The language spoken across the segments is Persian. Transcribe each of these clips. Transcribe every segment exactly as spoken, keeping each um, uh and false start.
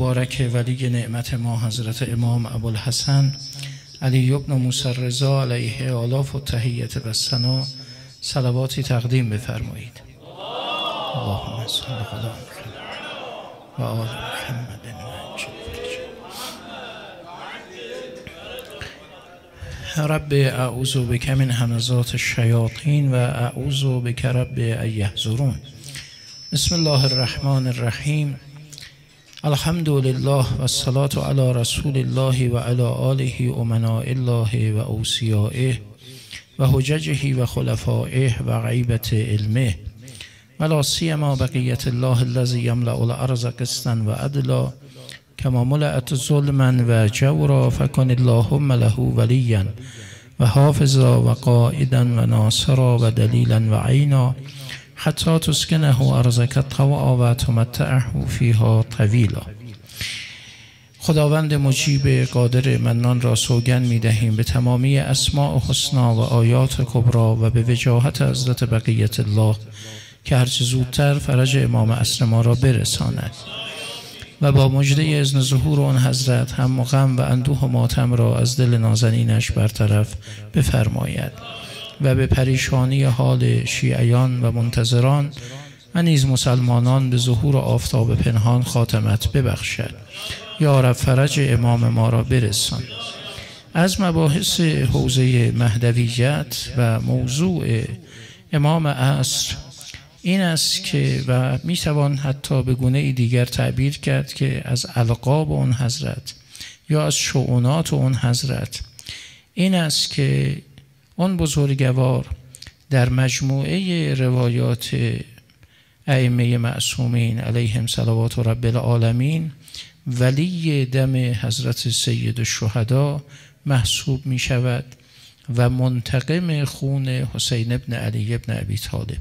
مبارک ولی نعمت ما حضرت امام ابوالحسن علی بن موسی الرضا علیه آلاف و تحیت و ثنا صلواتی تقدیم بفرمایید. اللهم صل علی محمد و آل محمد. رب اعوذ بک من همزات الشیاطین و اعوذ بک رب ان یحضرون. بسم الله الرحمن الرحیم. الحمد لله و الصلاة علی رسول الله و علی آله امناء الله و اوصیائه و حججه و خلفائه و غیبت علمه و لا سیما بقیت الله الذی یملأ الارض قسطا و عدلا کما ملأت ظلما و جورا فکن اللهم له ولیا و حافظا و قائدا و ناصرا و دلیلا و عینا حتی تسکنه ارضک طوعا و تمتعه فیها طویلا. خداوند مجیب قادر منان را سوگند می دهیم به تمامی اسماء حسنا و آیات کبرا و به وجاهت حضرت بقیت الله که هرچه زودتر فرج امام عصر ما را برساند و با مژده اذن ظهور آن حضرت هم غم و اندوه و ماتم را از دل نازنینش برطرف بفرماید و به پریشانی حال شیعیان و منتظران و نیز مسلمانان به ظهور آفتاب پنهان خاتمت ببخشد. یا رب فرج امام ما را برسان. از مباحث حوزه مهدویت و موضوع امام عصر این است که و می توان حتی به گونه دیگر تعبیر کرد که از القاب اون حضرت یا از شؤونات اون حضرت این است که اون بزرگوار در مجموعه روایات ائمه معصومین علیهم صلوات رب العالمین ولی دم حضرت سید الشهدا محسوب می شود و منتقم خون حسین ابن علی ابن ابی طالب.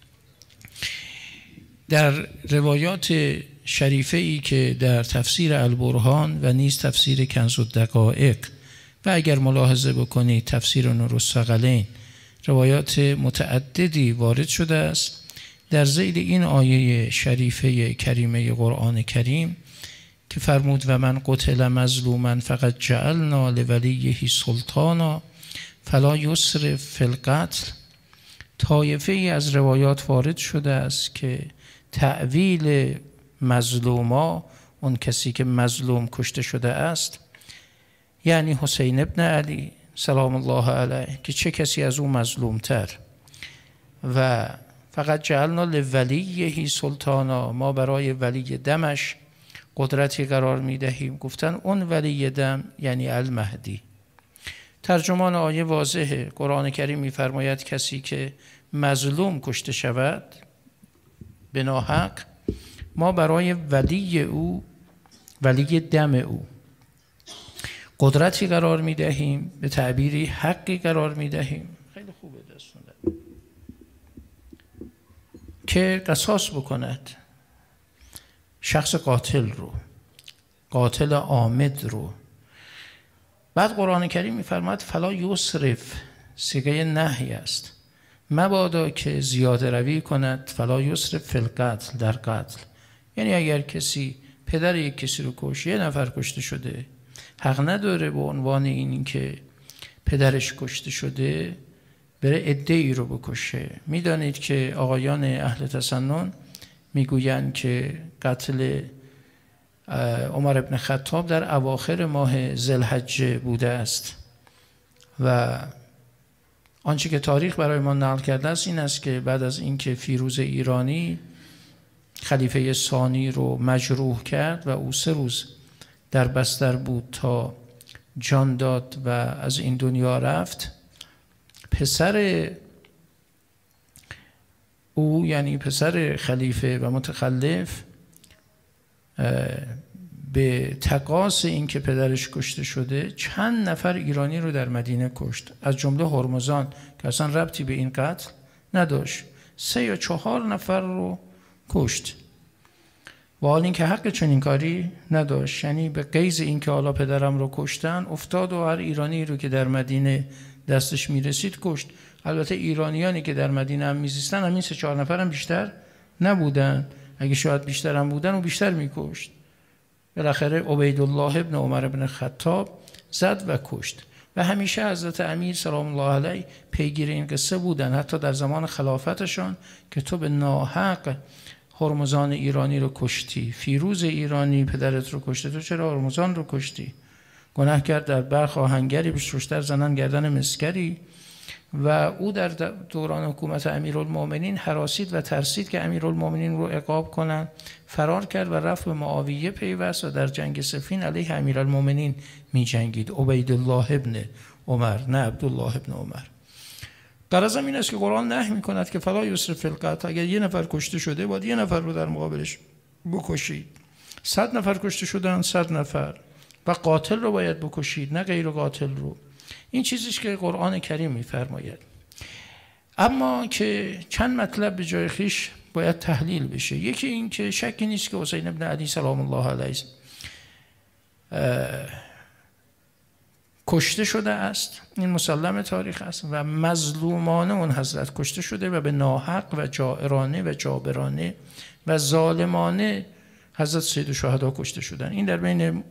در روایات شریفه ای که در تفسیر البرهان و نیز تفسیر کنز الدقایق و اگر ملاحظه بکنید تفسیر نور الثقلین روایات متعددی وارد شده است در ذیل این آیه شریفه کریمه قرآن کریم که فرمود و من قتل مظلوما فقط جعلنا لولیه سلطانا فلا یسرف فی القتل. طایفه ای از روایات وارد شده است که تعویل مظلوما اون کسی که مظلوم کشته شده است یعنی حسین ابن علی سلام الله علیه که چه کسی از او مظلوم تر و فقط جعلنا لولیه سلطانا ما برای ولی دمش قدرتی قرار می دهیم. گفتن اون ولی دم یعنی المهدی. ترجمان آیه واضحه. قرآن کریم می فرماید کسی که مظلوم کشته شود به ناحق ما برای ولی او ولی دم او قدرتی قرار می دهیم به تعبیری حقی قرار می دهیم. خیلی خوبه دستون که قصاص بکند شخص قاتل رو، قاتل عامد رو. بعد قرآن کریم می‌فرماید فلا یسرف، صیغه نهی است، مبادا که زیاده روی کند. فلا یسرف فی القتل، در قتل. یعنی اگر کسی پدر یک کسی رو کش، یه نفر کشته شده، حق نداره به عنوان این که پدرش کشته شده بره عده‌ای رو بکشه. میدانید که آقایان اهل تسنن میگویند که قتل عمر ابن خطاب در اواخر ماه ذوالحجه بوده است و آنچه که تاریخ برای ما نقل کرده است این است که بعد از اینکه فیروز ایرانی خلیفه ثانی رو مجروح کرد و او سه روز در بستر بود تا جان داد و از این دنیا رفت، پسر او یعنی پسر خلیفه و متخلف به تقاص این که پدرش کشته شده چند نفر ایرانی رو در مدینه کشت، از جمله هرمزان که اصلا ربطی به این قتل نداشت. سه یا چهار نفر رو کشت و حال این که حق چنین کاری نداشت. یعنی به غیظ این که حالا پدرم رو کشتن افتاد و هر ایرانی رو که در مدینه دستش میرسید کشت. البته ایرانیانی که در مدینه هم میزیستن همین سه چهار نفر هم بیشتر نبودن، اگه شاید بیشتر هم بودن و بیشتر میکشت. بالاخره عبیدالله ابن عمر ابن خطاب زد و کشت و همیشه حضرت امیر سلام الله علیه پیگیر این قصه بودن، حتی در زمان خلافتشان که تو به ناحق هرمزان ایرانی رو کشتی، فیروز ایرانی پدرت رو کشته، تو چرا هرمزان رو کشتی؟ گناهکار در برخ آهنگری به ششتر زنن گردن مسکری. و او در دوران حکومت امیرالمومنین هراسید و ترسید که امیرالمومنین رو عقاب کنند، فرار کرد و رفت به معاویه پیوست و در جنگ صفین علیه امیرالمومنین می جنگید، عبیدالله ابن عمر نه عبدالله ابن عمر. غرضم این است که قرآن نهی می کند که فلا یسرف فی القتل، اگر یه نفر کشته شده باید یه نفر رو در مقابلش بکشید. صد نفر کشته شدن، صد نفر و قاتل رو باید بکشید نه غیر قاتل رو. این چیزیش که قرآن کریم میفرماید. اما که چند مطلب به جای خویش باید تحلیل بشه. یکی این که شکی نیست که حسین ابن علی سلام الله علیه کشته شده است، این مسلم تاریخ است و مظلومانه اون حضرت کشته شده و به ناحق و جائرانه و جابرانه و ظالمانه حضرت سید الشهدا کشته شدن. این در بین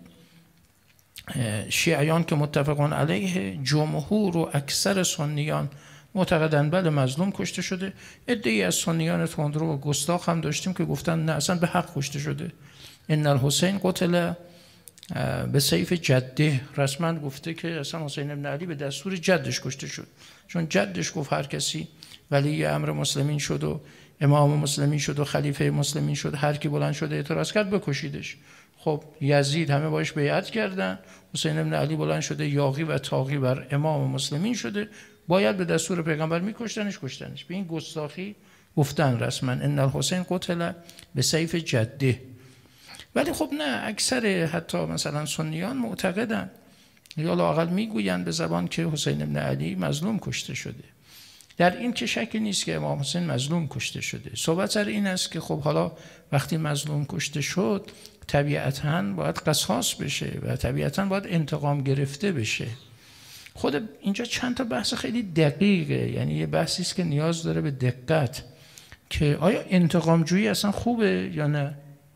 شیعیان که متفقون علیه، جمهور و اکثر سنیان معتقدن بله مظلوم کشته شده. عده‌ای از سنیان تندرو و گستاخ هم داشتیم که گفتن نه اصلا به حق کشته شده. ان الحسین قتل به سیف جده، رسما گفته که اصلا حسین ابن علی به دستور جدش کشته شد، چون جدش گفت هر کسی ولی امر مسلمین شد و امام مسلمین شد و خلیفه مسلمین شد، هر کی بلند شده اعتراض کرد بکشیدش. خب یزید همه باش بیعت کردن، حسین ابن علی بلند شده یاغی و طاغی بر امام مسلمین شده، باید به دستور پیغمبر میکشتنش، کشتنش. به این گستاخی گفتن رسما ان الحسین قتل به سیف جده. ولی خب نه، اکثر حتی مثلا سنیان معتقدن یا لااقل میگویند به زبان که حسین ابن علی مظلوم کشته شده. در این که شکی نیست که امام حسین مظلوم کشته شده. صحبت سر این است که خب حالا وقتی مظلوم کشته شد طبیعتاً باید قصاص بشه و طبیعتاً باید انتقام گرفته بشه. خود اینجا چند تا بحث خیلی دقیقه، یعنی یه بحثی است که نیاز داره به دقت که آیا انتقام جویی اصلا خوبه یا نه؟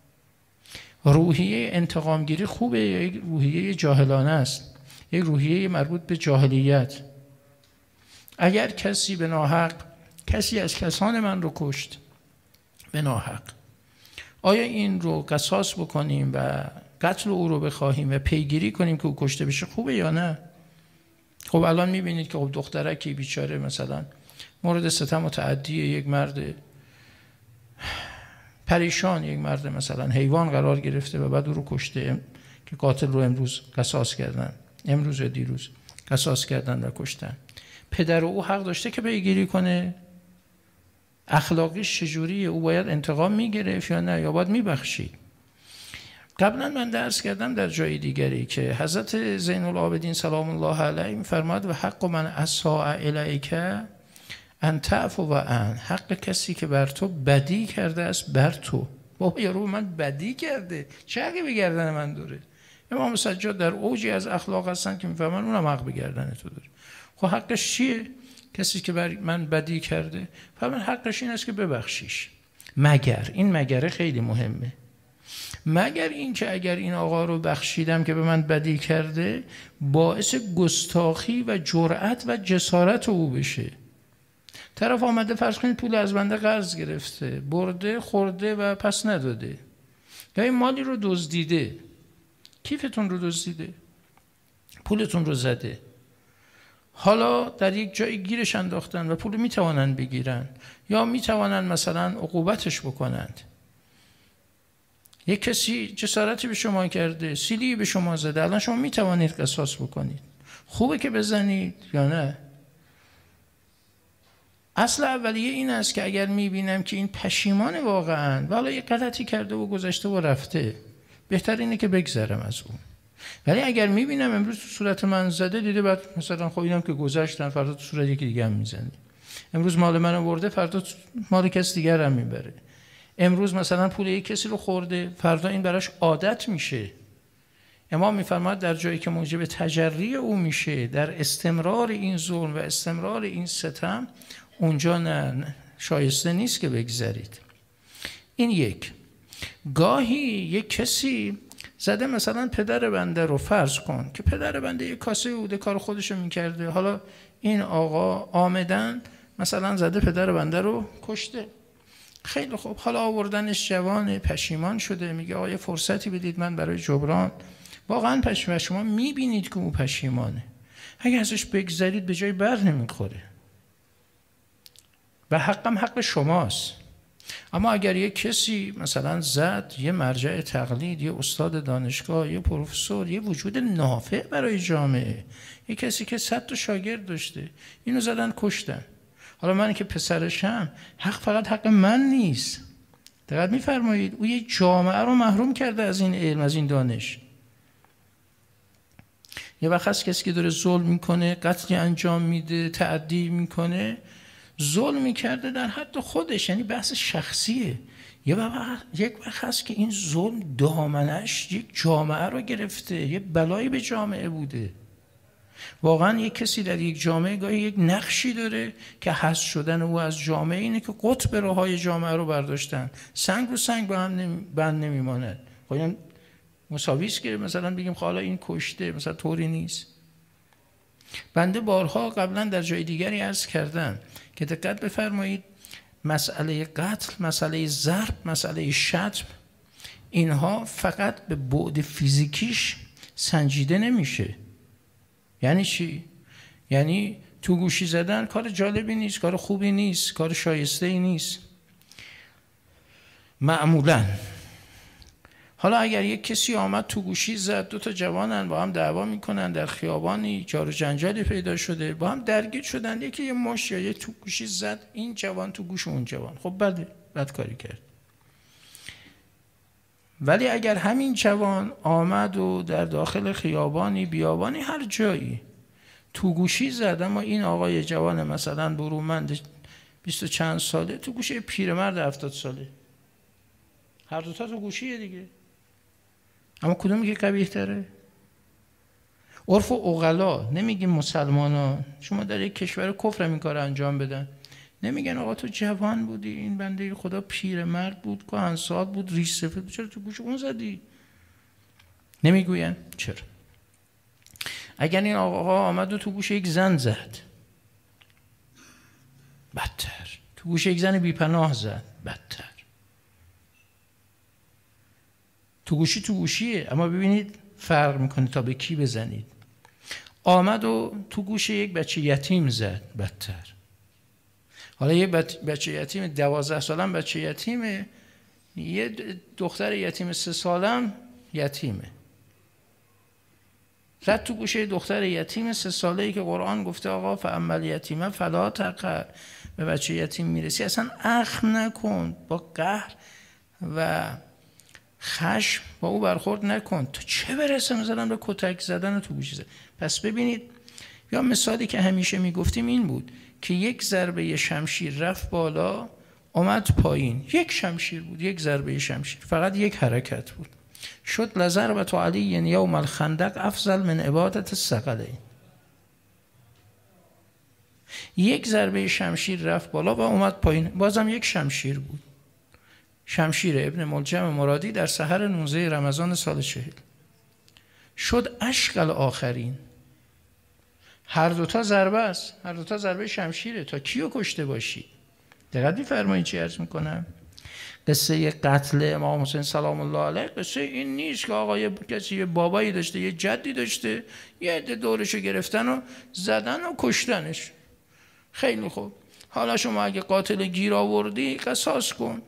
روحیه انتقام گیری خوبه یا یک روحیه جاهلانه است، یک روحیه مربوط به جاهلیت؟ اگر کسی به ناحق کسی از کسان من رو کشت به ناحق، آیا این رو قصاص بکنیم و قتل او رو بخواهیم و پیگیری کنیم که او کشته بشه خوبه یا نه؟ خب الان میبینید که خب دخترکی بیچاره مثلا مورد ستم و تعدی یک مرد پریشان، یک مرد مثلا حیوان قرار گرفته و بعد او رو کشته که قاتل رو امروز قصاص کردن، امروز و دیروز قصاص کردن و کشتن. پدر او حق داشته که پیگیری کنه؟ اخلاقیش چجوریه؟ او باید انتقام میگرفت یا نه، یا باید میبخشید؟ قبلا من درس کردم در جای دیگری که حضرت زین العابدین سلام الله علیه میفرماد و حق من اساء الیک ان تعفو و ان، حق کسی که بر تو بدی کرده است بر تو. بابا یارو من بدی کرده، چه حقی به گردن من داره؟ امام سجاد در اوجی از اخلاق هستن که میفهمن اونم حق به گردن تو داره. خب حقش چیه؟ کسی که بر من بدی کرده فرمان حقش این است که ببخشیش، مگر این مگره خیلی مهمه، مگر این که اگر این آقا رو بخشیدم که به من بدی کرده باعث گستاخی و جرأت و جسارت او بشه. طرف آمده فرض کنید پول از بنده قرض گرفته، برده خورده و پس نداده، یا این مالی رو دزدیده، کیفتون رو دزدیده، پولتون رو زده، حالا در یک جای گیرش انداختن و پول میتوانن بگیرن یا میتوانن مثلا عقوبتش بکنند. یک کسی جسارتی به شما کرده، سیلی به شما زده، الان شما میتوانید قصاص بکنید. خوبه که بزنید یا نه؟ اصل اولیه این است که اگر میبینم که این پشیمان واقعا و حالا یک غلطی کرده و گذشته و رفته، بهتر اینه که بگذرم از اون. ولی اگر میبینم امروز تو صورت من زده، دیده بعد مثلا خب اینم که گذشتن، فردا تو صورت یکی دیگه هم میزنه. امروز مال منو برده، فردا مال کسی دیگر هم میبره. امروز مثلا پول یک کسی رو خورده، فردا این براش عادت میشه. امام میفرماد در جایی که موجب تجری او میشه، در استمرار این ظلم و استمرار این ستم، اونجا نه شایسته نیست که بگذرید. این یک. گاهی یک کسی زده مثلا پدر بنده رو فرض کن که پدر بنده یک کاسه بوده کار خودشو میکرده، حالا این آقا آمدن مثلا زده پدر بنده رو کشته. خیلی خوب، حالا آوردنش جوان پشیمان شده، میگه آقا یه فرصتی بدید من برای جبران. واقعا پشیمان، شما میبینید که او پشیمانه، اگه ازش بگذرید به جای بر نمیخوره و حقم حق شماست. اما اگر یه کسی مثلا زد، یه مرجع تقلید، یه استاد دانشگاه، یه پروفسور، یه وجود نافع برای جامعه، یه کسی که صد تا شاگرد داشته، اینو زدن کشتن، حالا من که پسرشم حق فقط حق من نیست. دقت میفرمایید، او یه جامعه رو محروم کرده از این علم، از این دانش. یه وقت هست کسی که داره ظلم میکنه، قتل انجام میده، تعدی میکنه، ظلم میکرده در حد خودش، یعنی بحث شخصیه. یه وقت یک وقت هست که این ظلم دامنش یک جامعه رو گرفته، یه بلایی به جامعه بوده. واقعا یک کسی در یک جامعه گاهی یک نقشی داره که حذف شدن او از جامعه اینه که قطب راههای جامعه رو برداشتن، سنگ رو سنگ با هم نمی... بند نمیماند. خب مساوی است که مثلا بگیم حالا این کشته، مثلا طوری نیست. بنده بارها قبلا در جای دیگری عرض کردم که دقت بفرمایید، مسئله قتل، مسئله ضرب، مسئله شتم، اینها فقط به بعد فیزیکیش سنجیده نمیشه. یعنی چی؟ یعنی تو گوشی زدن کار جالبی نیست، کار خوبی نیست، کار شایسته ای نیست معمولاً. حالا اگر یک کسی آمد تو گوشی زد، دو تا جوانن با هم دعوا میکنن در خیابانی، جار و جنجالی پیدا شده، با هم درگیر شدن، یکی یه مش یا یه تو گوشی زد، این جوان تو گوش اون جوان، خب بده، بد کاری کرد. ولی اگر همین جوان آمد و در داخل خیابانی، بیابانی، هر جایی تو گوشی زد، اما این آقای جوان مثلا برومند بیست و چند ساله تو گوشی پیرمرد هفتاد ساله، هر دوتا تو گوشیه دیگه، اما کدومی که قبیح تره؟ عرف و عقلا نمیگیم مسلمانا شما در یک کشور کفر این کار انجام بدن، نمیگن آقا تو جوان بودی، این بنده خدا پیرمرد بود، کهنسال بود، ریش سفید بود، چرا تو گوش اون زدی؟ نمیگوین چرا. اگر این آقا آمد و تو گوش یک زن زد، بدتر. تو گوش یک زن بیپناه زد، بدتر. تو گوشی تو گوشیه، اما ببینید فرق میکنه تا به کی بزنید. آمد و تو گوش یک بچه یتیم زد، بدتر. حالا یه بچه یتیم دوازده سالم بچه یتیمه، یه دختر یتیم سه سالم یتیمه، زد تو گوشه دختر یتیم سه ساله‌ای که قرآن گفته آقا فاما الیتیم فلا تقهر، به بچه یتیم میرسی اصلا اخم نکن، با قهر و خشم با او برخورد نکن، تو چه برسه مثلا به کتک زدن تو گوشی زد. پس ببینید، یا مثالی که همیشه میگفتیم این بود که یک ضربه شمشیر رفت بالا اومد پایین، یک شمشیر بود، یک ضربه شمشیر، فقط یک حرکت بود، شد لضربة علی یوم الخندق افضل من عبادت الثقلین. یک ضربه شمشیر رفت بالا و اومد پایین، بازم یک شمشیر بود. شمشیر ابن ملجم مرادی در سحر نوزده رمضان سال چهل شد اشقل آخرین. هر دوتا ضربه است، هر دوتا ضربه شمشیره، تا کیو کشته باشی. دقت می‌فرمایید چی عرض میکنم؟ قصه قتل امام حسین سلام الله علیه قصه این نیست که آقا یه کسی یه بابایی داشته، یه جدی داشته، یه عده دورشو گرفتن و زدن و کشتنش. خیلی خوب، حالا شما اگه قاتل گیر آوردی قصاص کن،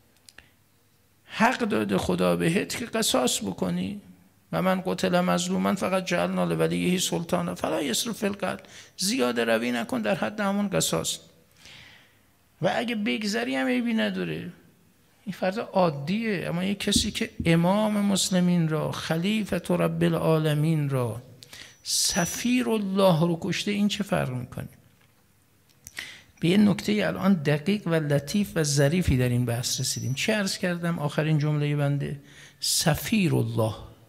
حق داده خدا بهت که قصاص بکنی. و من قتل مظلومن فقط جعلنا لولیه سلطانا فلا یسرف فی القتل، زیاده روی نکن، در حد همون قصاص. و اگه بگذری هم عیبی نداره، این فرد عادیه. اما یک کسی که امام مسلمین را، خلیفه رب العالمین را، سفیر الله رو کشته، این چه فرق میکنه؟ به یه نکته الان دقیق و لطیف و ظریفی در این بحث رسیدیم. چه عرض کردم آخرین جمله بنده؟ سفیر الله.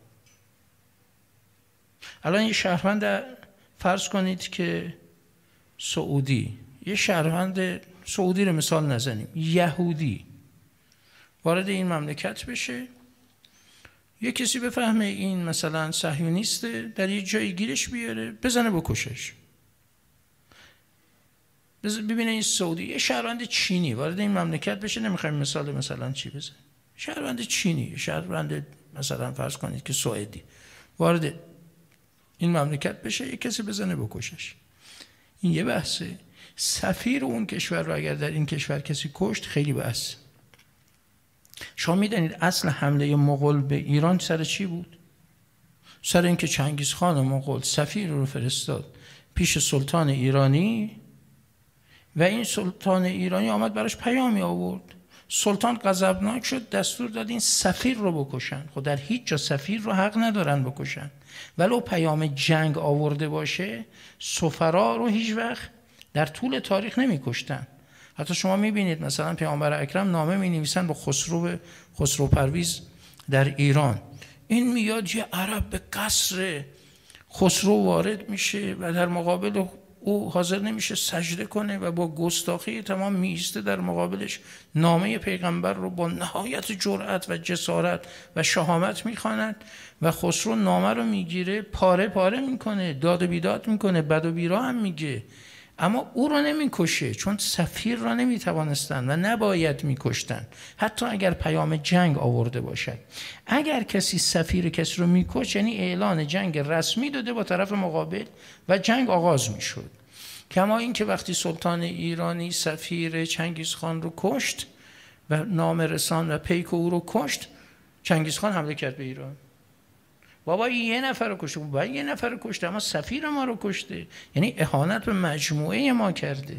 الان یه شهروند فرض کنید که سعودی، یه شهروند سعودی رو مثال نزنیم، یهودی وارد این مملکت بشه، یه کسی بفهمه این مثلا صهیونیسته، در یه جایی گیرش بیاره بزنه بکشش. ببینه این سعودی یه شهروند چینی وارد این مملکت بشه، نمیخوایم مثال مثلا چی بزن، شهروند چینی، شهروند مثلا فرض کنید که سعودی وارد این مملکت بشه، یه کسی بزنه بکشش. این یه بحثه. سفیر اون کشور رو اگر در این کشور کسی کشت خیلی بحث. شما میدونید اصل حمله مغول به ایران سر چی بود؟ سر اینکه چنگیز خان مغول سفیر رو فرستاد پیش سلطان ایرانی و این سلطان ایرانی آمد براش پیامی آورد. سلطان غضبناک شد، دستور داد این سفیر رو بکشن. خود در هیچ جا سفیر رو حق ندارن بکشن، ولو پیام جنگ آورده باشه سفرا رو هیچ وقت در طول تاریخ نمی کشتن. حتی شما میبینید مثلا پیامبر اکرم نامه می نویسن به خسرو خسرو پرویز در ایران، این میاد یه عرب به قصر خسرو وارد میشه و در مقابل او حاضر نمیشه سجده کنه و با گستاخی تمام میسته در مقابلش، نامه پیغمبر رو با نهایت جرأت و جسارت و شهامت میخواند و خسرو نامه رو میگیره پاره پاره میکنه، داد و بیداد میکنه، بد و بیرا هم میگه، اما او رو نمیکشه چون سفیر را نمیتوانستن و نباید میکشتن حتی اگر پیام جنگ آورده باشد. اگر کسی سفیر کسی رو میکش یعنی اعلان جنگ رسمی داده با طرف مقابل و جنگ آغاز میشد. کما اینکه وقتی سلطان ایرانی سفیر چنگیز خان رو کشت و نامه رسان و پیک او رو کشت، چنگیز خان حمله کرد به ایران. بابا یه نفر رو کشته، بابا یه نفر رو کشته اما سفیر ما رو کشته، یعنی اهانت به مجموعه ما کرده.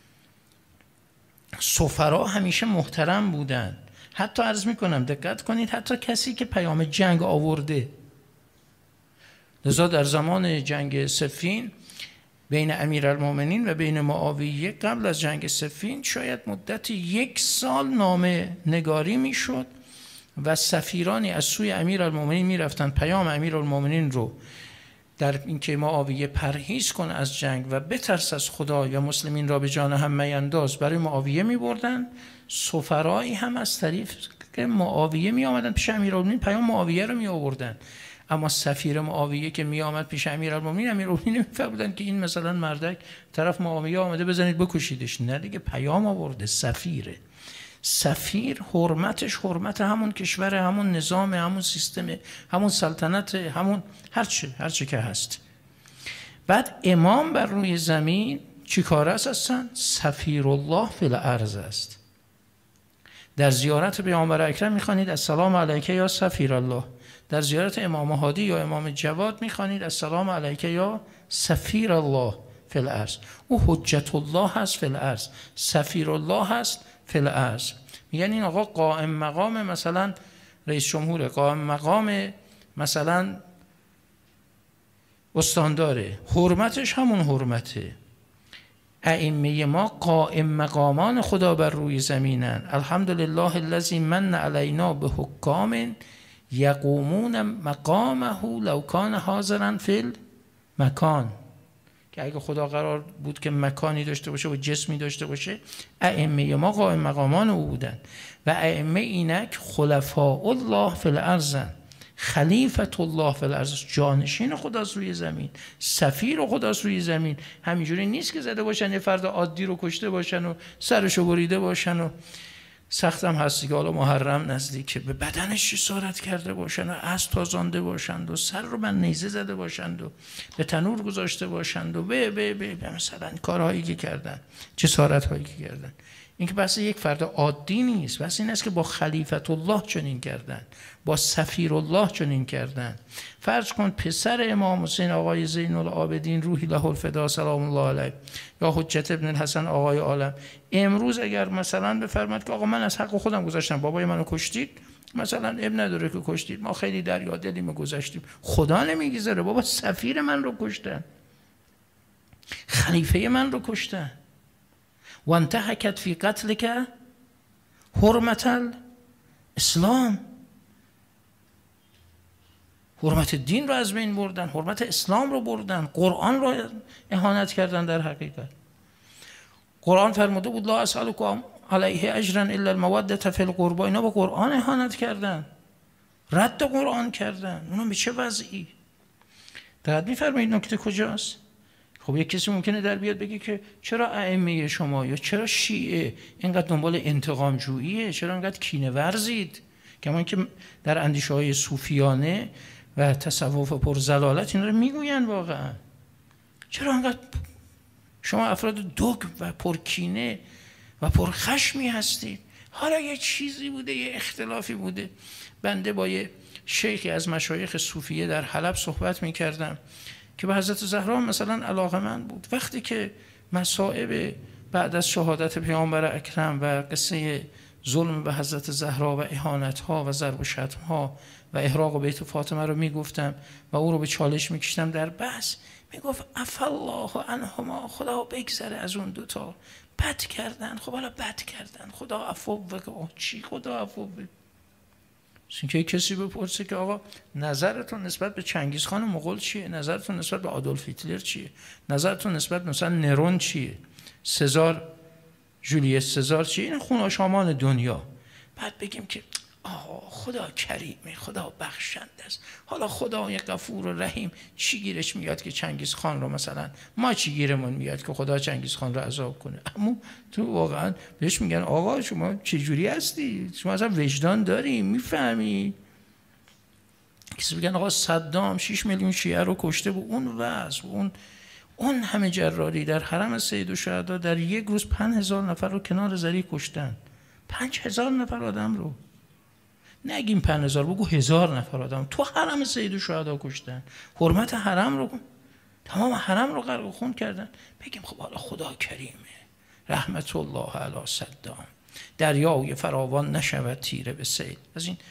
سفرا همیشه محترم بودن. حتی عرض میکنم دقت کنید، حتی کسی که پیام جنگ آورده. لذا در زمان جنگ صفین بین امیرالمومنین و بین معاویه قبل از جنگ صفین شاید مدت یک سال نامه نگاری میشد و سفیرانی از سوی امیرالمومنین میرفتن پیام امیرالمومنین رو در اینکه معاویه پرهیز کنه از جنگ و بترس از خدا یا مسلمین را به جان هم میانداز برای معاویه میبردن. سفرایی هم از طریق معاویه می آمدن پیش امیرالمومنین پیام معاویه رو می آوردن، اما سفیر معاویه که می آمد پیش امیرالمومنین، امیرالمومنین نمی‌فهمیدن که این مثلا مردک طرف معاویه آمده بزنید بکشیدش، نه دیگه پیام آورده، سفیره. سفیر حرمتش حرمت همون کشور، همون نظام، همون سیستم، همون سلطنت، همون هرچه هرچه که هست. بعد امام بر روی زمین چی کار است اصلا؟ سفیر الله فی الارض است. در زیارت پیامبر اکرم میخوانید السلام علیک یا سفیر الله، در زیارت امام هادی یا امام جواد میخوانید السلام علیک یا سفیر الله فی الارض. او حجت الله هست فی الارض، سفیر الله هست فی الارض. میگن این آقا قائم مقام مثلا رئیس جمهور، قائم مقام مثلا استانداره، حرمتش همون حرمته. ائمه ما قائم مقامان خدا بر روی زمینن. الحمدلله الذی من علینا به حکام یقومون مقامه لو کان حاضرا فی المکان، که اگه خدا قرار بود که مکانی داشته باشه و جسمی داشته باشه، ائمه ما قائم مقامان او بودن. و ائمه اینک خلفاء الله فی الارض، خلیفت الله فی الارض، جانشین خداست روی زمین، سفیر خداست روی زمین. همینجوری نیست که زده باشن یه فرد عادی رو کشته باشن و سرشو بریده باشن و سختم هستی که حالا محرم نزدیکه به بدنش جسارت کرده باشن و اسب تازانده باشند و سر رو من نیزه زده باشند و به تنور گذاشته باشند و به به به, به مثلا کارهایی که کردن، جسارت هایی که کردن. این که بحث یک فرد عادی نیست، بحث این است که با خلیفت الله چنین کردن، با سفیر الله چنین کردن. فرض کن پسر امام حسین آقای زین العابدین روحی له الفدا سلام الله علیه یا حجت ابن الحسن آقای عالم امروز اگر مثلا بفرماد که آقا من از حق خودم گذاشتم، بابای منو کشتید، مثلا اب نداره که کشتید، ما خیلی دریا دلیم گذاشتیم، خدا نمیگذاره، بابا سفیر من رو کشتن، خلیفه من رو کشتن. و انتهکت فی قتلک حرمت الاسلام، حرمت دین رو از بین بردن، حرمت اسلام رو بردن، قرآن رو اهانت کردن. در حقیقت قرآن فرموده بود لا اسألکم علیه اجرا الا المودة فی القربى، اینا با قرآن اهانت کردن، رد قرآن کردن. اونا به چه وضعی؟ دقت می‌فرمایید نکته کجاست؟ خب یک کسی ممکنه در بیاد بگه که چرا ائمه شما یا چرا شیعه اینقدر دنبال انتقام جوییه، چرا اینقدر کینه ورزید؟ کما که در اندیشه‌های صوفیانه و تصوف پر زلالت اینا رو میگوین واقعا. چرا اینقدر شما افراد دگم و پرکینه و پرخشمی هستید؟ حالا یه چیزی بوده، یه اختلافی بوده. بنده با یه شیخی از مشایخ صوفیه در حلب صحبت میکردم که به حضرت زهرا مثلا علاقه‌مند بود. وقتی که مصائب بعد از شهادت پیامبر اکرم و قصه ظلم به حضرت زهرا و اهانت‌ها و ضرب و شتم‌ها و احراق بیت فاطمه رو میگفتم و او رو به چالش میکشتم در بحث، میگفت عفالله عنهما، خدا بگذره از اون دوتا، بد کردن. خب حالا بد کردن، خدا عفو بگه. چی خدا عفو بگه؟ اینکه کسی بپرسه که آقا نظرتون نسبت به چنگیز خان مغول چیه؟ نظرتون نسبت به آدولف هیتلر چیه؟ نظرتون نسبت به مثلا نرون چیه؟ سزار، جولیوس سزار چیه؟ این خوناشامان دنیا. بعد بگیم که آه خدا کریمه، خدا بخشنده است. حالا خدای غفور و رحیم چی گیرش میاد که چنگیز خان رو مثلا، ما چی گیرمون میاد که خدا چنگیز خان رو عذاب کنه؟ اما تو واقعا بهش میگن آقا شما چه جوری هستی؟ شما اصلا وجدان داری؟ میفهمی؟ کسی میگن آقا صدام شش میلیون شیعه رو کشته، با اون وضع، اون اون همه جراری در حرم سید الشهدا در یک روز پنج هزار نفر رو کنار زری کشتن. پنج هزار نفر آدم رو، نگیم پنج هزار، بگو هزار نفر آدم تو حرم سید الشهدا کشتن. حرمت حرم رو، تمام حرم رو غرق خون کردن. بگیم خب حالا خدا کریمه، رحمت الله علی صدام، دریای فراوان نشود تیره به سیل. از این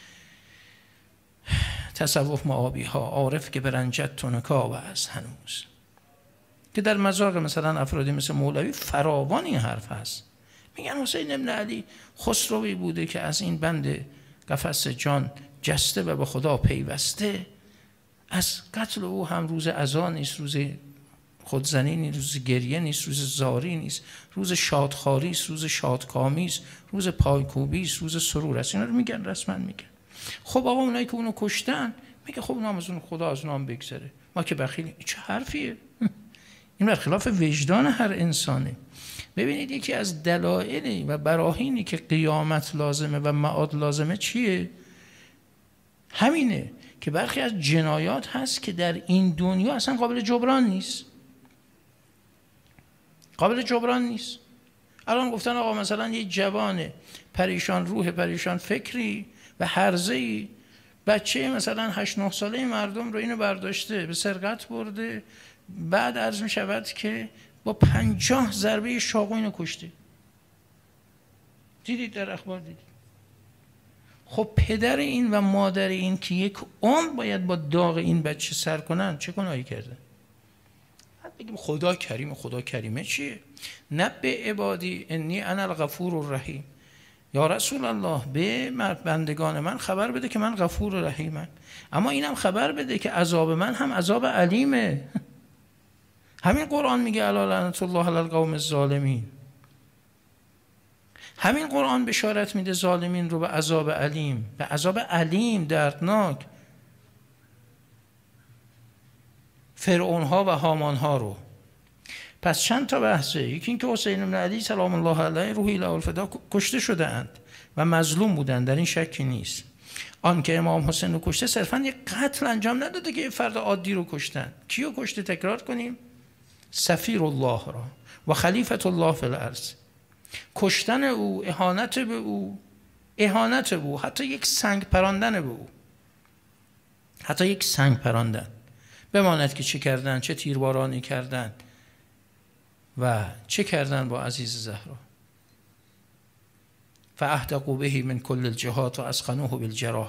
تصوف معابی ها، عارف که برنجت تنکا و از هنوز، که در مذاق مثلا افرادی مثل مولوی فراوان این حرف هست. میگن حسین ابن علی خسروی بوده که از این بند قفس جان جسته و به خدا پیوسته. از قتل او هم روز عزا نیست، روز خودزنی نیست، روز گریه نیست، روز زاری نیست، روز شادخواری است، روز شادکامی است، روز پایکوبی است، روز سرور است. اینا رو میگن، رسما میگن. خب آقا اونایی که اونو کشتن، میگه خب اونام از اون خدا از اونام بگذره، ما که بخیلیم. چه حرفیه؟ این برخلاف وجدان هر انسانه. ببینید یکی از دلایلی و براهینی که قیامت لازمه و معاد لازمه چیه؟ همینه که برخی از جنایات هست که در این دنیا اصلا قابل جبران نیست. قابل جبران نیست. الان گفتن آقا مثلا یه جوان پریشان روح، پریشان فکری و هرزه‌ای، بچه مثلا هشت نه ساله مردم رو اینو برداشته به سرقت برده، بعد عرض می شود که با پنجاه ضربه شاقو اینو کشته. دیدید در اخبار؟ دیدید؟ خب پدر این و مادر این که یک عمر باید با داغ این بچه سر کنن، چه گناهی کردن؟ بعد بگیم خدا کریم. خدا کریمه چیه؟ نبئ عبادی انی انا الغفور الرحیم. یا رسول الله به بندگان من خبر بده که من غفور و رحیمم، اما اینم خبر بده که عذاب من هم عذاب علیمه. همین قرآن میگه الا لعنت الله علی القوم الظالمین. همین قرآن بشارت میده ظالمین رو به عذاب علیم، به عذاب علیم دردناک. فرعون ها و هامان ها رو. پس چند تا بحثه. یکی این که حسین بن علی سلام الله علیه روحی له الفدا کشته شده اند و مظلوم بودن، در این شکی نیست. آن که امام حسین رو کشته صرفا یک قتل انجام نداده که یه فرد عادی رو کشتن. کیو کشته؟ تکرار کنیم، سفیر الله را و خلیفت الله فی الارض. کشتن او، اهانت به او، اهانت به او، حتی یک سنگ پراندن به او، حتی یک سنگ پراندن. بماند که چه کردن، چه تیربارانی کردن و چه کردن با عزیز زهرا. فاحدقوا به من کل الجهات و اسخنوه بالجراح.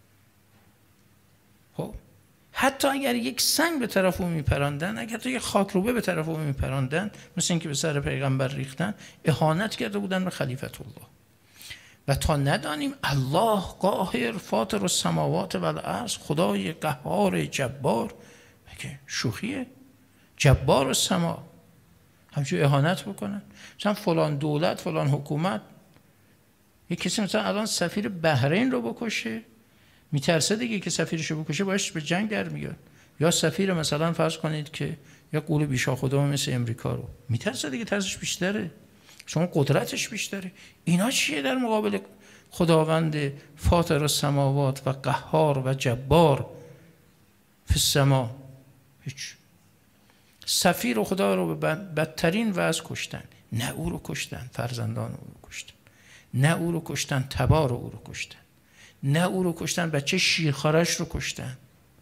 خب حتی اگر یک سنگ به طرف او میپراندن، اگر تو یک خاکروبه به طرف او میپراندن، مثل اینکه به سر پیغمبر ریختن، اهانت کرده بودن به خلیفت الله. و تا ندانیم الله قاهر فاطر السماوات و الارض، خدای قهار جبار، مگه شوخیه؟ جبار السما همچون اهانت بکنن؟ مثلا فلان دولت، فلان حکومت، یک کسی مثلا الان سفیر بحرین رو بکشه، میترسه دیگه که سفیرشو بکشه باش به جنگ در میاد. یا سفیر مثلا فرض کنید که یا قول بیشا خدا مثل امریکا رو میترسه دیگه، ترسش بیشتره، شما قدرتش بیشتره. اینا چیه در مقابل خداوند فاطر السماوات و قهار و جبار فی السما؟ هیچ. سفیر و خدا رو به بدترین وضع کشتن. نه او رو کشتن، فرزندان او رو کشتن. نه او رو کشتن، تبار او رو کشتن. نه او رو کشتن، بچه شیرخوارش رو کشتن.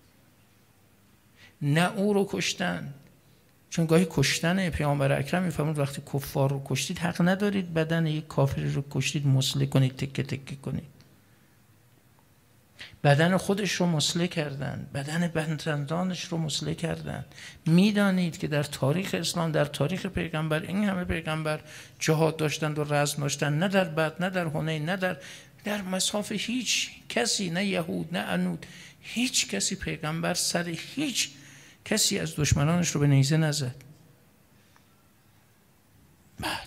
نه او رو کشتن، چون گاهی کشتن پیامبر اکرم میفرمود وقتی کفار رو کشتید حق ندارید بدن یک کافری رو کشتید مسله کنید، تکه تکه کنید. بدن خودش رو مسله کردن، بدن بندندانش رو مسله کردن. میدانید که در تاریخ اسلام، در تاریخ پیغمبر، این همه پیغمبر جهاد داشتند و رزم داشتند، نه در بدر، نه در حنین، نه در در مصاف هیچ کسی، نه یهود نه عنود، هیچ کسی پیغمبر سر هیچ کسی از دشمنانش رو به نیزه نزد. بعد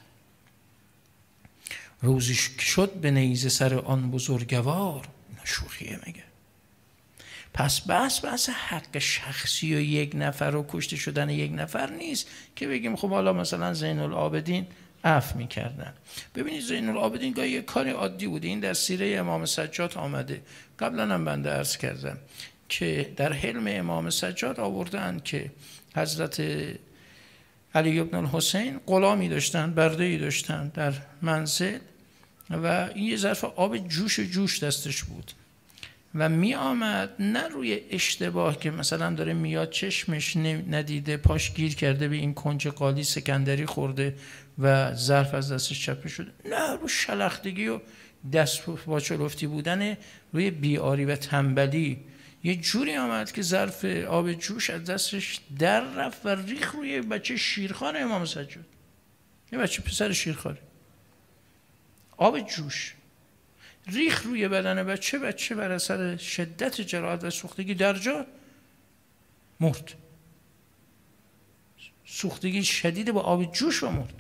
روزی شد به نیزه سر آن بزرگوار. شوخیه مگه؟ پس بس بس حق شخصی و یک نفر و کشته شدن یک نفر نیست که بگیم خب حالا مثلا زین العابدین عفو میکردن. ببینید زین العابدین گاهی یک کار عادی بوده. این در سیره امام سجاد آمده. قبلا هم بنده عرض کردم که در حلم امام سجاد آوردن که حضرت علی ابن الحسین غلامی داشتن، برده‌ای داشتن در منزل و این یه ظرف آب جوش جوش دستش بود و می آمد نه روی اشتباه که مثلا داره میاد چشمش ندیده پاش گیر کرده به این کنج قالی سکندری خورده و ظرف از دستش چپه شده، نه رو شلختگی و دست با چلفتی بودن، روی بیاری و تنبلی یه جوری آمد که ظرف آب جوش از دستش در رفت و ریخ روی بچه شیرخوار امام سجاد. یه بچه پسر شیرخواره، آب جوش ریخ روی بدن بچه. بچه بر اثر شدت جراحت و سوختگی در جا مرد. سوختگی شدید با آب جوش و مرد.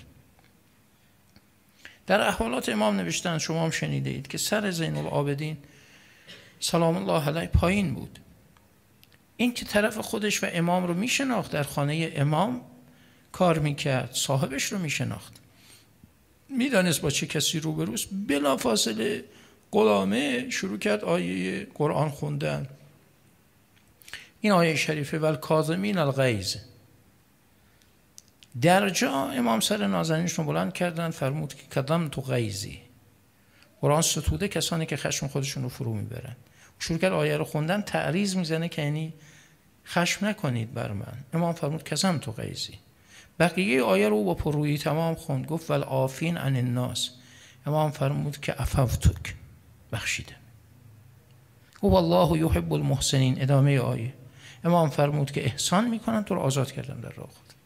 در احوالات امام نوشتن، شما هم شنیده اید که سر زین العابدین سلام الله علیه پایین بود. این که طرف خودش و امام رو میشناخت، در خانه امام کار میکرد، صاحبش رو میشناخت، میدانست با چه کسی روبروست. بلافاصله غلامه شروع کرد آیه قرآن خوندن. این آیه شریفه والکاظمین الغیظ. در جا امام سر نازنینش رو بلند کردن، فرمود که کظمت غیظی. قرآن ستوده کسانی که خشم خودشون رو فرو میبرن. شروع کرد آیه رو خوندن، تعریض میزنه که یعنی خشم نکنید بر من. امام فرمود کظمت غیظی. بقیه آیه رو با پررویی تمام خوند، گفت والعافین عن الناس. امام فرمود که عفوتک، بخشیدم. گفت والله یحب المحسنین. ادامه آیه امام فرمود که احسان میکنن، تو رو آزاد کردم در راه خود.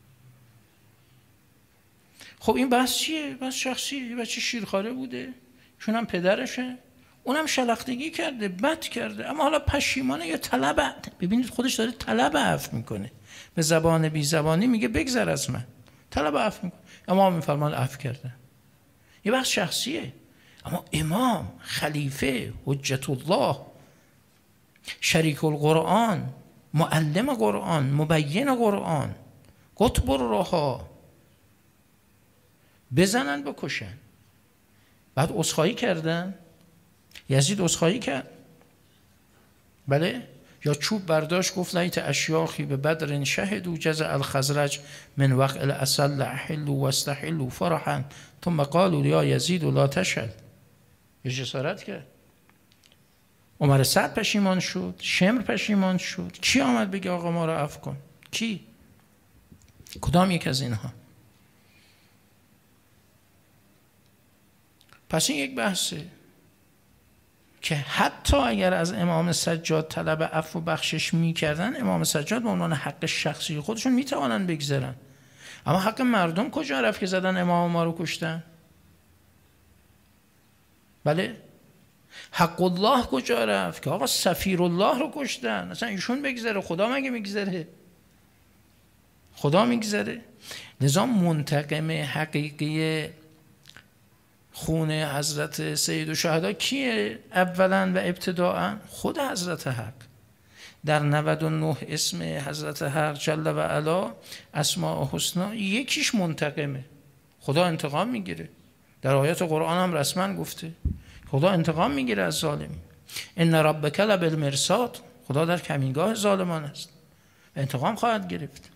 خب این بحث چیه؟ بحث شخصیه. بچه شیرخواره بوده، چون هم پدرشه، اونم شلختگی کرده، بد کرده، اما حالا پشیمانه یا طلب. ببینید خودش داره طلب عفو میکنه، به زبان بی زبانی میگه بگذر از من، طلب عفو میکنه. امام میفرمان عفو کرده. یه بحث شخصیه. اما امام، خلیفه، حجت الله، شریک القرآن، معلم قرآن، مبین قرآن، قطب الرها، بزنن بکشن. بعد عذرخواهی کردن. یزید عذرخواهی کرد، بله، یا چوب برداشت گفت لیت اشیاخی به بدر شهدوا جزع الخزرج من وقع الاسل احلوا واستحلوا فرحا ثم قالوا یا یزید لا تشهد. یه جسارت کرد. عمر سعد پشیمان شد، شمر پشیمان شد. کی آمد بگه آقا ما رو عفو کن؟ کی؟ کدام یک از اینها؟ پس این یک بحثه که حتی اگر از امام سجاد طلب عفو و بخشش می‌کردن، امام سجاد به عنوان حق شخصی خودشون میتوانن بگذرن. اما حق مردم کجا رفت که زدن امام ما رو کشتن؟ بله، حق الله کجا رفت که آقا سفیر الله رو کشتن؟ اصلا ایشون بگذره؟ خدا مگه میگذره؟ خدا میگذره؟ لذا منتقم حقیقی خون حضرت سید الشهدا کیه اولا و ابتداء؟ خود حضرت حق. در نود و نه اسم حضرت حق جل و علا اسماء حسنا یکیش منتقمه، خدا انتقام میگیره. در آیات قرآن هم رسما گفته خدا انتقام میگیره از ظالمین. ان ربک لبالمرصاد، خدا در کمینگاه ظالمان است، انتقام خواهد گرفت.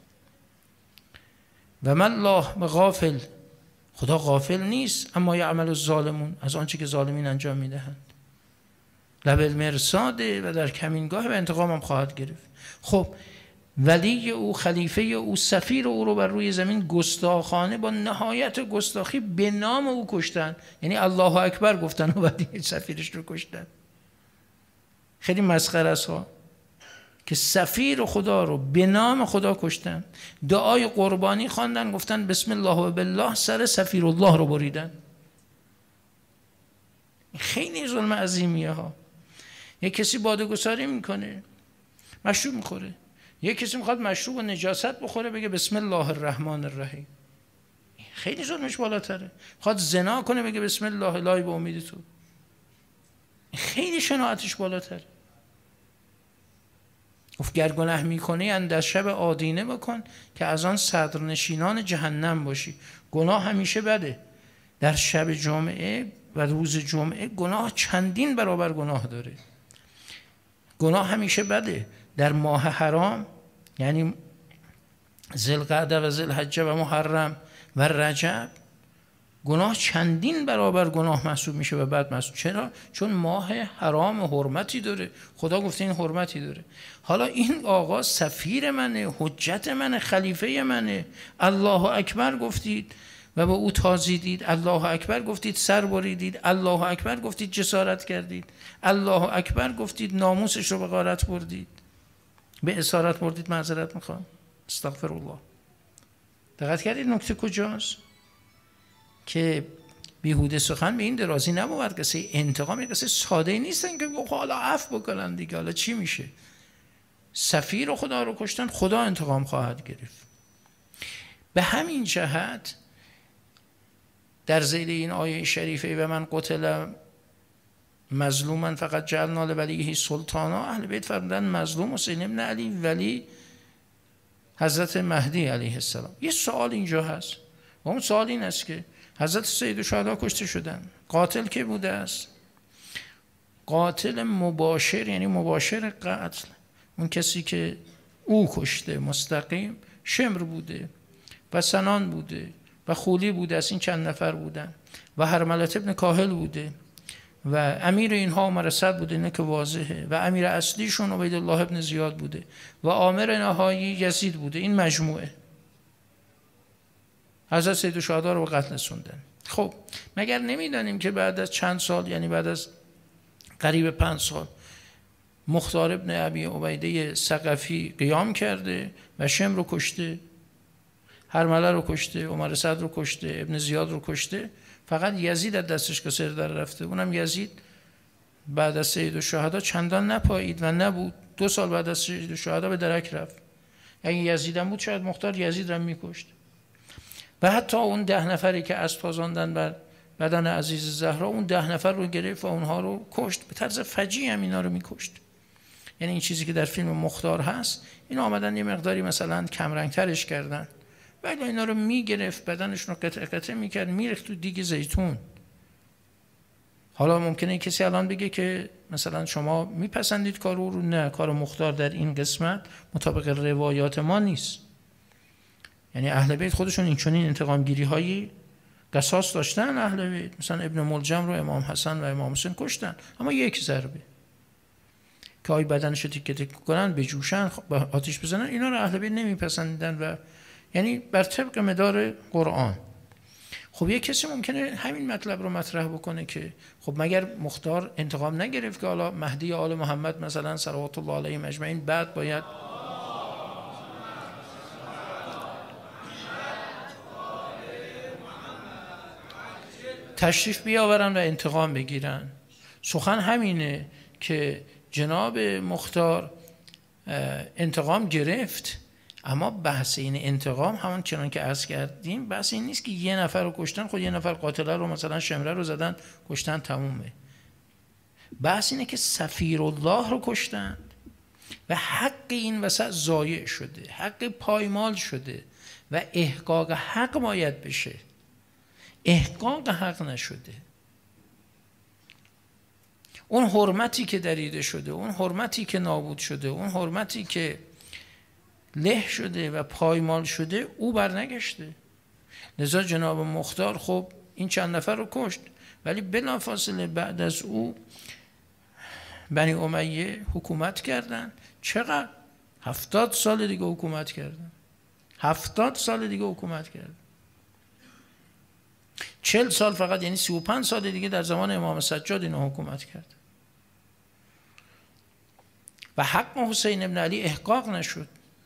و ما الله بغافل، خدا غافل نیست اما یعمل الظالمون، از آنچه که ظالمین انجام میدهند. لبالمرصاد و در کمینگاه و انتقام هم خواهد گرفت. خب ولی او، خلیفه او، سفیر او رو بر روی زمین گستاخانه با نهایت گستاخی به نام او کشتن. یعنی الله اکبر گفتن و بعد سفیرش رو کشتن. خیلی مسخره است ها که سفیر خدا رو به نام خدا کشتن. دعای قربانی خواندن، گفتن بسم الله و بالله، سر سفیر الله رو بریدن. خیلی ظلم عظیمیه ها. یک کسی باده‌گساری میکنه، مشروب میخوره. یک کسی میخواد مشروب و نجاست بخوره بگه بسم الله الرحمن الرحیم، خیلی ظلمش بالاتره. میخواد زنا کنه بگه بسم الله الهی به امید تو، خیلی شناعتش بالاتره. گفت گر گناه میکنی اندر شب آدینه بکن که از آن صدرنشینان جهنم باشی. گناه همیشه بده. در شب جمعه و روز جمعه گناه چندین برابر گناه داره. گناه همیشه بده. در ماه حرام یعنی ذوالقعده و ذوالحجه و محرم و رجب گناه چندین برابر گناه محسوب میشه و بعد محسوب. چرا؟ چون ماه حرام حرمتی داره، خدا گفته این حرمتی داره. حالا این آقا سفیر منه، حجت منه، خلیفه منه، الله اکبر گفتید و به او تازیدید، الله اکبر گفتید سر بریدید، الله اکبر گفتید جسارت کردید، الله اکبر گفتید ناموسش رو به غارت بردید، به اسارت بردید. معذرت میخوام، استغفر الله. دقت کردید نکته کجاست؟ که بیهوده سخن به این درازی نبود. قصه انتقام یک قصه ساده نیستن که حالا عفو بکنن دیگه، حالا چی میشه؟ سفیر خدا رو کشتن، خدا انتقام خواهد گرفت. به همین جهت در ذیل این آیه شریفه و من قتل مظلوما فقط جعلنا لولیه سلطانا، اهل بیت فرمودن مظلوم حسین ابن علی ولی حضرت مهدی علیه السلام. یه سوال اینجا هست و اون سوال این است که حضرت سید الشهدا کشته شدن، قاتل که بوده است؟ قاتل مباشر یعنی مباشر قتل، اون کسی که او کشته مستقیم شمر بوده و سنان بوده و خولی بوده است، این چند نفر بودن، و هرملت ابن کاهل بوده و امیر اینها عمر صد بوده، اینه که واضحه، و امیر اصلیشون عبیدالله ابن زیاد بوده و آمر نهایی یزید بوده. این مجموعه حضرت سید الشهدا رو به قتل رسوندن. خب مگر نمیدانیم که بعد از چند سال، یعنی بعد از قریب پنج سال، مختار ابن ابی عبیده ثقفی قیام کرده و شمر رو کشته، هرمله رو کشته، عمر صد رو کشته، ابن زیاد رو کشته، فقط یزید از دستش کسر در رفته. اونم یزید بعد از سید الشهدا چندان نپایید و نبود، دو سال بعد از سید الشهدا به درک رفت. اگه یزید هم بود شاید مختار یزید رو میکشت. و حتی اون ده نفری که اسب تازاندن بر بدن عزیز زهرا، اون ده نفر رو گرفت و اونها رو کشت، به طرز فجیع هم اینا رو میکشت. یعنی این چیزی که در فیلم مختار هست، این آمدن یه مقداری مثلا کمرنگ ترش کردن، ولی اینا رو میگرفت، بدنشون رو قطعه قطعه میکرد، میریخت تو دیگ زیتون. حالا ممکنه کسی الان بگه که مثلا شما میپسندید کار او رو. نه، کار مختار در این قسمت مطابق روایات ما نیست. یعنی اهل بیت خودشون این چنین انتقام گیری هایی قصاص داشتن. اهل بیت مثلا ابن ملجم رو امام حسن و امام حسین کشتن، اما یک ضربه که آی بدنشو تیکه تیکه کنن، بجوشن، آتیش بزنن، اینا رو اهل بیت نمیپسندیدن و یعنی بر طبق مدار قرآن. خب یک کسی ممکنه همین مطلب رو مطرح بکنه که خب مگر مختار انتقام نگرفت که حالا مهدی آل محمد مثلا صلوات الله علیهم اجمعین بعد باید تشریف بیاورن و انتقام بگیرن؟ سخن همینه که جناب مختار انتقام گرفت، اما بحث این انتقام همون چنان که عرض کردیم بحث این نیست که یه نفر رو کشتن، خود یه نفر قاتله رو مثلا شمره رو زدن کشتن تمومه. بحث اینه که سفیر الله رو کشتن و حق این وسط ضایع شده، حق پایمال شده و احقاق حق باید بشه، احقاق حق نشده. اون حرمتی که دریده شده، اون حرمتی که نابود شده، اون حرمتی که له شده و پایمال شده، او برنگشته. لذا جناب مختار خب این چند نفر رو کشت، ولی بلافاصله بعد از او بنی امیه حکومت کردن. چقدر؟ هفتاد سال دیگه حکومت کردن، هفتاد سال دیگه حکومت کردن. چل سال فقط، یعنی سی و پنج سال دیگه در زمان امام سجاد اینا حکومت کرد و حق حسین ابن علی احقاق نشد،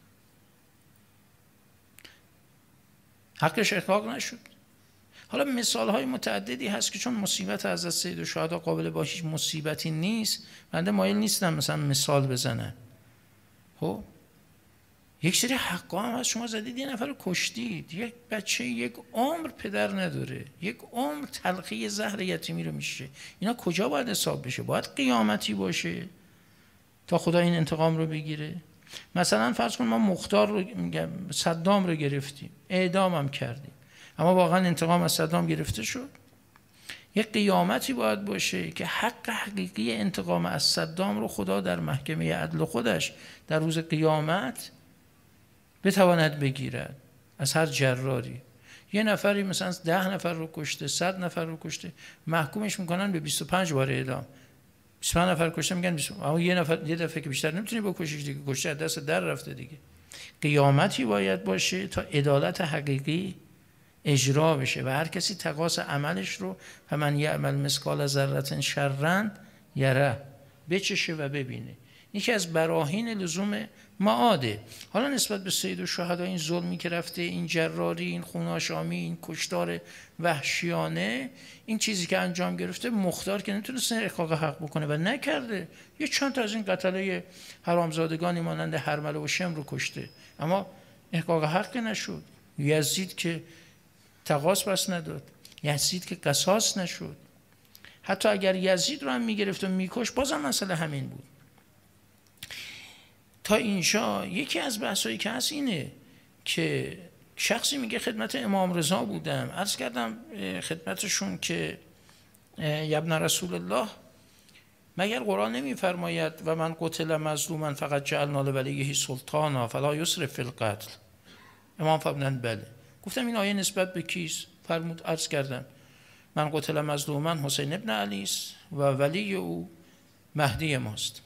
حقش احقاق نشد. حالا مثال های متعددی هست که چون مصیبت حضرت سید الشهدا قابل با هیچ مصیبتی نیست، بنده مایل نیستم مثلا مثال بزنم. خب یک سری حقا هم هست، شما زدید یه نفر رو کشتید، یک بچه یک عمر پدر نداره، یک عمر تلخی زهر یتیمی رو میشه، اینا کجا باید حساب بشه؟ باید قیامتی باشه تا خدا این انتقام رو بگیره؟ مثلا فرض کن ما مختار رو میگم صدام رو گرفتیم، اعدام هم کردیم، اما واقعا انتقام از صدام گرفته شد؟ یک قیامتی باید باشه که حق حقیقی انتقام از صدام رو خدا در محکمه عدل خودش در روز قیامت بتواند بگیرد از هر جراری. یه نفری مثلا ده نفر رو کشته، صد نفر رو کشته، محکومش میکنن به بیست و پنج بار اعدام. بیست و پنج نفر کشته میگن بیست و پنج، اما یه نفر یه دفعه که بیشتر نمیتونی بکشیش دیگه، کشته از دست در رفته دیگه. قیامتی باید باشه تا عدالت حقیقی اجرا بشه و هر کسی تقاص عملش رو فمن یعمل مثقال ذره شرا یره بچشه و ببینه. یکی از براهین لزوم معاده. حالا نسبت به سید الشهدا این ظلمی که رفته، این جراری، این خوناشامی، این کشتار وحشیانه، این چیزی که انجام گرفته، مختار که نتونست احقاق حق بکنه و نکرده. یه چند تا از این قتله حرامزادگانی مانند هرمله و شم رو کشته، اما احقاق حق نشد. یزید که تقاص بس نداد، یزید که قصاص نشد. حتی اگر یزید رو هم میگرفت و میکش بازم مسئله همین بود. تا اینجا یکی از بحثایی که هست اینه که شخصی میگه خدمت امام رضا بودم، عرض کردم خدمتشون که ابن رسول الله مگر قرآن نمیفرماید و من قتل مظلوما فقط جعلنا لولیه سلطانا فلا یسرف فی القتل؟ امام فرمودند بله. گفتم این آیه نسبت به کیست؟ فرمود عرض کردم من قتل مظلوما حسین ابن علی است و ولی او مهدی ماست.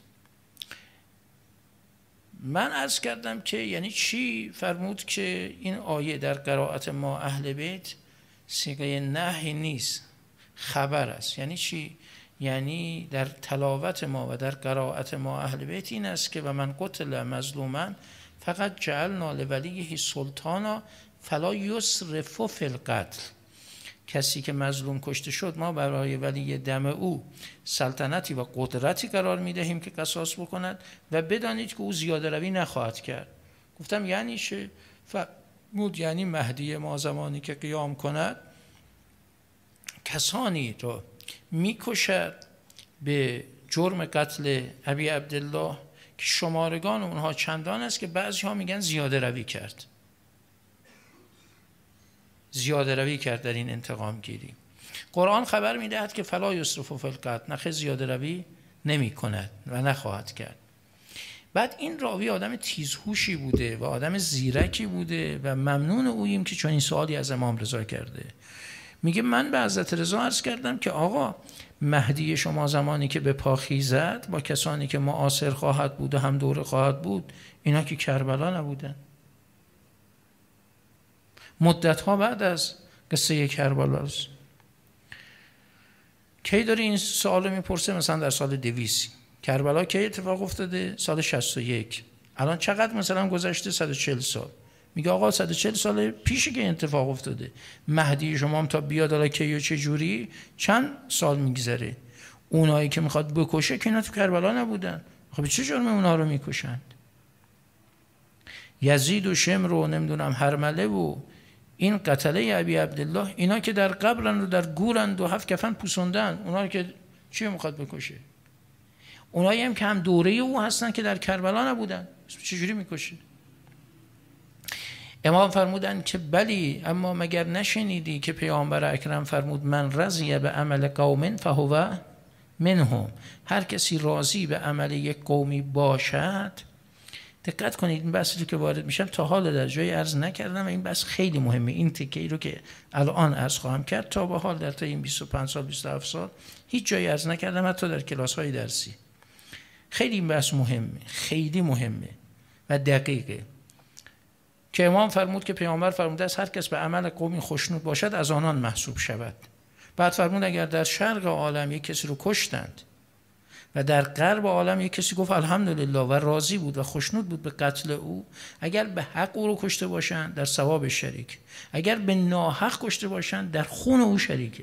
من عرض کردم که یعنی چی؟ فرمود که این آیه در قرائت ما اهل بیت صیغه نهی نیست، خبر است. یعنی چی؟ یعنی در تلاوت ما و در قرائت ما اهل بیت این است که و من قتل مظلوما فقط جعلنا لولیه سلطانا فلا یسرف فی القتل. کسی که مظلوم کشته شد ما برای ولی دم او سلطنتی و قدرتی قرار میدهیم که قصاص بکند و بدانید که او زیاده روی نخواهد کرد. گفتم یعنی چه؟ فرمود یعنی مهدی ما زمانی که قیام کند کسانی رو میکشد به جرم قتل ابی عبدالله که شمارگان اونها چندان است که بعضی ها میگن زیاده روی کرد، زیاده روی کرد در این انتقام گیری. قرآن خبر میدهد که فلا یسرف فی القتل، نخ زیاده روی نمی کند و نخواهد کرد. بعد این راوی آدم تیزهوشی بوده و آدم زیرکی بوده و ممنون اوییم که چون این سوالی از امام رضا کرده. میگه من به حضرت رضا عرض کردم که آقا مهدی شما زمانی که به پا خیزد با کسانی که معاصر خواهد بود و هم دوره خواهد بود، اینا که کربلا نبودن. مدت‌ها بعد از قصه کربلاست. کی داری این سوالو میپرسه؟ مثلا در سال دویست. کربلا کی اتفاق افتاده؟ سال شصت و یک. الان چقدر مثلا گذشته؟ صد و چهل سال. میگه آقا صد و چهل سال پیشی که اتفاق افتاده، مهدی شما هم تا بیاد حالا کی و چه جوری چند سال میگذره. اونایی که میخواد بکشه که اینا تو کربلا نبودن، خب چه جرم اونها رو میکشند؟ یزید و شمر و نمیدونم هرمله و این قتله ابی عبدالله، اینا که در قبرن و در گورند و هفت کفن پوسوندن، اونا که چی میخواد بکشه؟ اونایی هم که هم دوره او هستن که در کربلا نبودن، چجوری میکشه؟ امام فرمودن که بلی، اما مگر نشنیدی که پیامبر اکرم فرمود من رضی به عمل قوم فهو منهم، هر کسی راضی به عمل یک قومی باشد. دقت کنید این بحثی که وارد میشم تا حال در جای عرض نکردم و این بحث خیلی مهمه. این تکه‌ای رو که الان عرض خواهم کرد تا به حال در تا این بیست و پنج سال بیست و هفت سال هیچ جای عرض نکردم، حتی در کلاس‌های درسی. خیلی این بحث مهمه، خیلی مهمه و دقیقه، که امام فرمود که پیامبر فرموده است هر کس به عمل قومی خوشنود باشد از آنان محسوب شود. بعد فرمود اگر در شرق عالم یک کسی رو کشتند و در غرب عالم یک کسی گفت الحمدلله و راضی بود و خوشنود بود به قتل او، اگر به حق او رو کشته باشند در ثواب شریک، اگر به ناحق کشته باشند در خون او شریکه.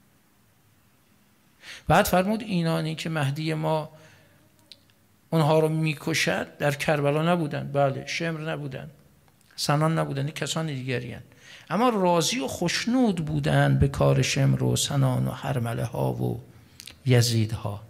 بعد فرمود اینانی که مهدی ما اونها رو میکشد در کربلا نبودن، بله، شمر نبودن، سنان نبودن، این کسان دیگری هستند، اما راضی و خوشنود بودند به کار شمر و سنان و هرمله ها و یزید ها،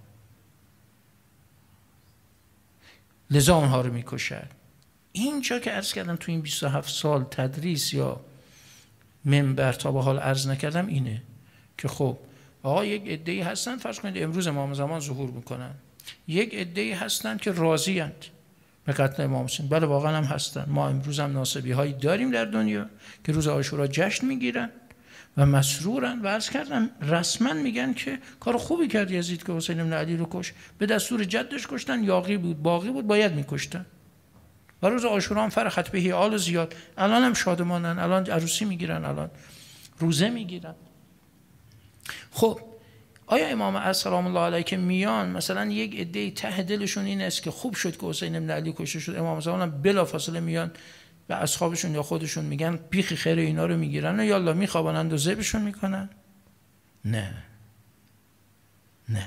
لذا اونها رو میکشد. اینجا که عرض کردم تو این بیست و هفت سال تدریس یا منبر تا به حال عرض نکردم اینه که خب آقا یک عده‌ای هستن، فرض کنید امروز امام زمان ظهور میکنن، یک عده‌ای هستن که راضی اند به قتل امام حسین، بله واقعا هم هستن. ما امروز هم ناسبی هایی داریم در دنیا که روز عاشورا جشن میگیرن و مسرورن و عرض کردم رسما میگن که کار خوبی کرد یزید که حسین بن علی رو کش، به دستور جدش کشتن، یاغی بود باقی بود باید میکشتن. و روز عاشورا هم فرحت بهی آل زیاد، الان هم شادمانن، الان عروسی میگیرن، الان روزه میگیرن. خب آیا امام عصر سلام الله علیه که میان مثلا یک عده ته دلشون این است که خوب شد که حسین بن علی کشته شد، امام زمان هم بلافاصله میان و اصحابشون یا خودشون میگن بیخی خیر اینا رو میگیرن و یالا میخوابانند و ذبحشون میکنن؟ نه نه.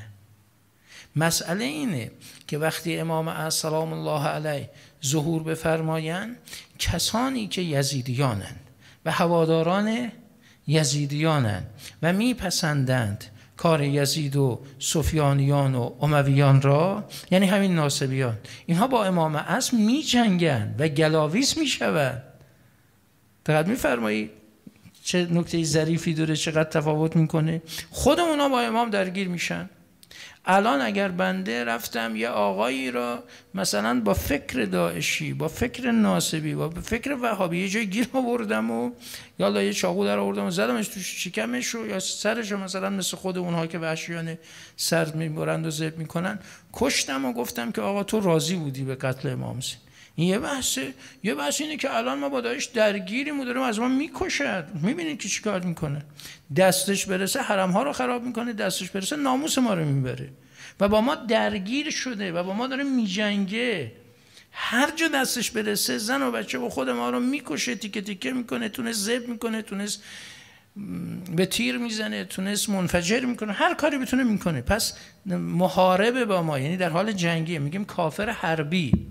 مسئله اینه که وقتی امام عصر سلام الله علیه ظهور بفرمایند، کسانی که یزیدیانند و هواداران یزیدیانند و میپسندند کار یزید و سفیانیان و امویان را، یعنی همین ناصبیان، اینها با امام عصر می جنگند و گلاویز می شوند. دقت می فرمایید چه نکته ظریفی داره، چقدر تفاوت میکنه. خود اونا با امام درگیر میشن. الان اگر بنده رفتم یه آقایی را مثلا با فکر داعشی، با فکر ناصبی، با فکر وهابی یه جای گیر آوردم و یا یه چاقو در آوردم و زدمش تو شکمش و یا سرش، مثلا مثل خود اونها که وحشیانه سر میبرند و ذبح میکنن، کشتم و گفتم که آقا تو راضی بودی به قتل امام حسین. این یه بحثه. یه بحث اینه که الان ما با داعش درگیریم و داریم از ما میکشد. میبینید که چیکار میکنه؟ دستش برسه حرم ها رو خراب میکنه، دستش برسه ناموس ما رو میبره و با ما درگیر شده و با ما داره میجنگه. هر جا دستش برسه زن و بچه و خود ما رو میکشه، تیکه تیکه میکنه، تونست ذبح میکنه، تونست به تیر میزنه، تونست منفجر میکنه، هر کاری بتونه میکنه. پس محاربه با ما، یعنی در حال جنگیه. میگیم کافر حربی.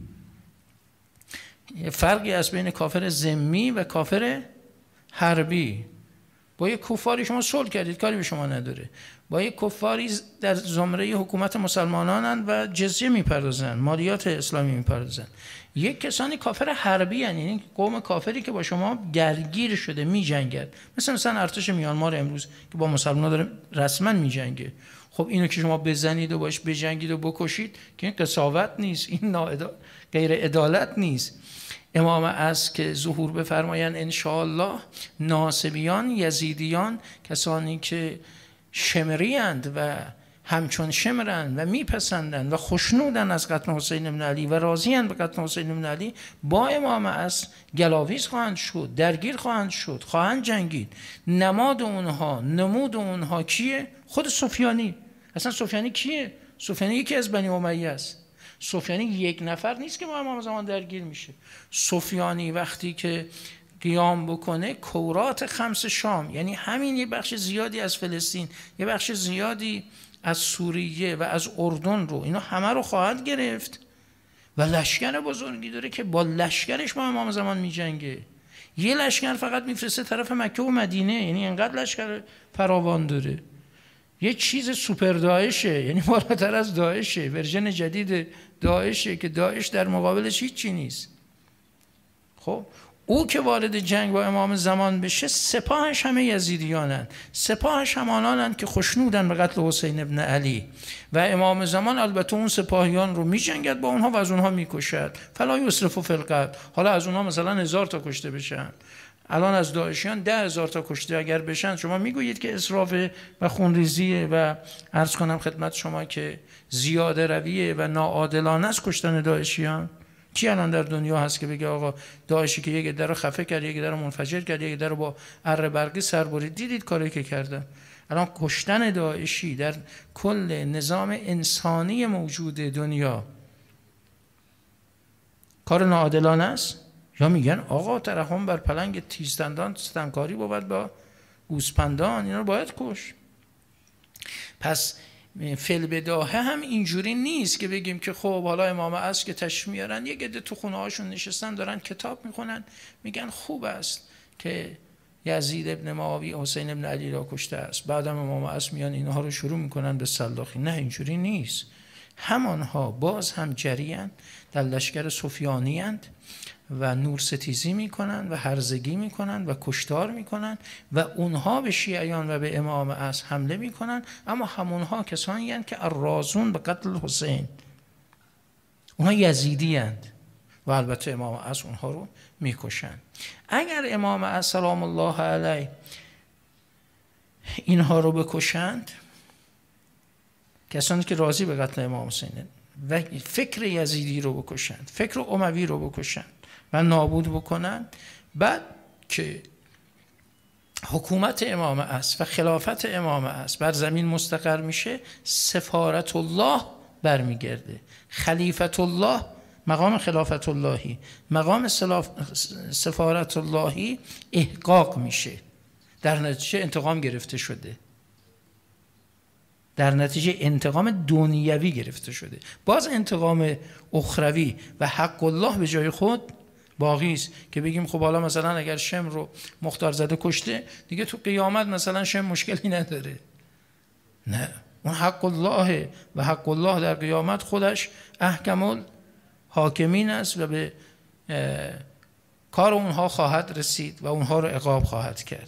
فرقی هست بین کافر ذمی و کافر حربی. با یک کفاری شما صلح کردید، کاری به شما نداره. با یک کفاری در زمره حکومت مسلمانانن و جزیه میپردازن، مالیات اسلامی میپردازن. یک کسانی کافر حربی هستند، یعنی قوم کافری که با شما درگیر شده میجنگد، مثل مثلا ارتش میانمار امروز که با مسلمانان داره رسما میجنگه. خب اینو که شما بزنید و باش بجنگید و بکشید که این قساوت نیست، این غیر عدالت نیست. امام عصر که ظهور بفرمایند انشاءالله، ناصبیان، یزیدیان، کسانی که شمریند و همچون شمرند و میپسندند و خوشنودند از قتل حسین بن علی و راضیند به قتل حسین بن علی، با امام عصر گلاویز خواهند شد، درگیر خواهند شد، خواهند جنگید. نماد اونها، نمود اونها کیه؟ خود سفیانی. اصلا سفیانی کیه؟ سفیانی یکی از بنی امیه است. سفیانی یک نفر نیست که با امام زمان درگیر میشه. سفیانی وقتی که قیام بکنه، کورات خمس شام، یعنی همین یه بخش زیادی از فلسطین، یه بخش زیادی از سوریه و از اردن رو، اینا همه رو خواهد گرفت و لشکر بزرگی داره که با لشکرش با امام زمان می جنگه. یه لشکر فقط میفرسته طرف مکه و مدینه، یعنی انقدر لشکر فراوان داره. یه چیز سوپر داعشه، یعنی بالاتر از داعشه، ورژن جدید داعشه که داعش در مقابلش هیچی نیست. خب او که وارد جنگ با امام زمان بشه، سپاهش همه یزیدیانن، سپاهش همانانن که خوشنودن به قتل حسین ابن علی و امام زمان البته اون سپاهیان رو میجنگد با اونها و از اونها میکشد. فلا یسرف فی القتل. حالا از اونها مثلا هزار تا کشته بشن، الان از داعشیان ده هزار تا کشته اگر بشن، شما میگویید که اسراف و خونریزیه و عرض کنم خدمت شما که زیاده رویه و ناعادلانه است کشتن داعشیان؟ کی الان در دنیا هست که بگه آقا داعشی که یک عده رو خفه کرد، یک عده رو منفجر کرد، یک عده رو با اره برقی سر برید؟ دیدید کاری که کردن. الان کشتن داعشی در کل نظام انسانی موجود دنیا کار ناعادلانه است؟ یا میگن آقا ترحم بر پلنگ تیزدندان ستمکاری بود با گوسپندان، اینا رو باید کش. پس فل بداهه هم اینجوری نیست که بگیم که خب حالا امام عصر که تشریف میارن یک عده تو خونه هاشون نشستن دارن کتاب میخونن میگن خوب است که یزید ابن معاویه حسین ابن علی را کشته است، بعدم امام عصر میان اینها رو شروع میکنن به سلاخی. نه اینجوری نیست. همانها باز هم جریان در لشکر سفیانی اند و نور ستیزی میکنن و هرزگی میکنن و کشتار میکنن و اونها به شیعیان و به امام عصر حمله میکنن، اما همونها کسانی هستند که الرازون به قتل حسین، اونها یزیدی هستند و البته امام عصر اونها رو میکشن. اگر امام عصر سلام الله علیه اینها رو بکشند، کسانی که راضی به قتل امام حسین و فکر یزیدی رو بکشند، فکر اموی رو بکشند و نابود بکنن، بعد که حکومت امام عصر و خلافت امام عصر بر زمین مستقر میشه، سفارت الله برمیگرده، خلیفت الله، مقام خلافت اللهی، مقام سفارت اللهی احقاق میشه. در نتیجه انتقام گرفته شده، در نتیجه انتقام دنیوی گرفته شده. باز انتقام اخروی و حق الله به جای خود باقی است که بگیم خب حالا مثلا اگر شم رو مختار زده کشته دیگه تو قیامت مثلا شم مشکلی نداره. نه، اون حق الله و حق الله در قیامت خودش احکم الحاکمین است و به کار اونها خواهد رسید و اونها رو عقاب خواهد کرد.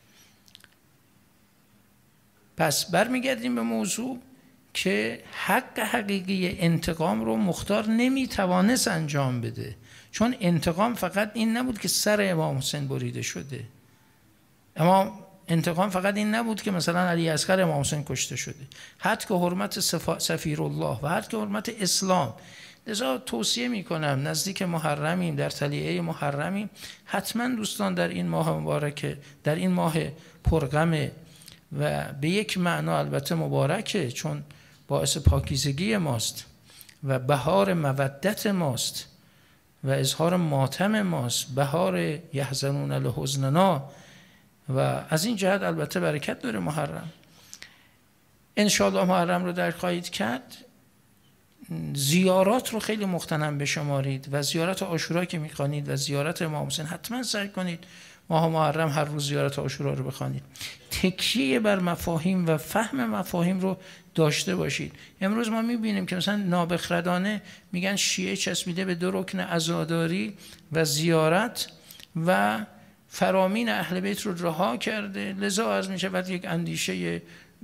پس برمیگردیم به موضوع که حق حقیقی انتقام رو مختار نمیتوانست انجام بده، چون انتقام فقط این نبود که سر امام حسین بریده شده، امام انتقام فقط این نبود که مثلا علی اصغر امام حسین کشته شده، حتی که حرمت سفیر الله و حتی که حرمت اسلام. لذا توصیه میکنم نزدیک محرمیم، در طلیعه محرمیم، حتما دوستان در این ماه مبارکه، در این ماه پرغم و به یک معنا البته مبارکه، چون باعث پاکیزگی ماست و بهار مودت ماست و اظهار ماتم ماست، بهار یحزنون لحزننا، و از این جهت البته برکت داره محرم. انشاءالله محرم رو در خواهید کرد. زیارات رو خیلی مغتنم بشمارید و زیارت عاشورا که میخوانید و زیارت امام حسین حتما سعی کنید ماه محرم هر روز زیارت عاشورا رو بخوانید. تکیه بر مفاهیم و فهم مفاهیم رو داشته باشید. امروز ما میبینیم که مثلا نابخردانه میگن شیعه چسبیده به دو رکن عزاداری و زیارت و فرامین اهل بیت رو رها کرده، لذا عرض میشه بعد یک اندیشه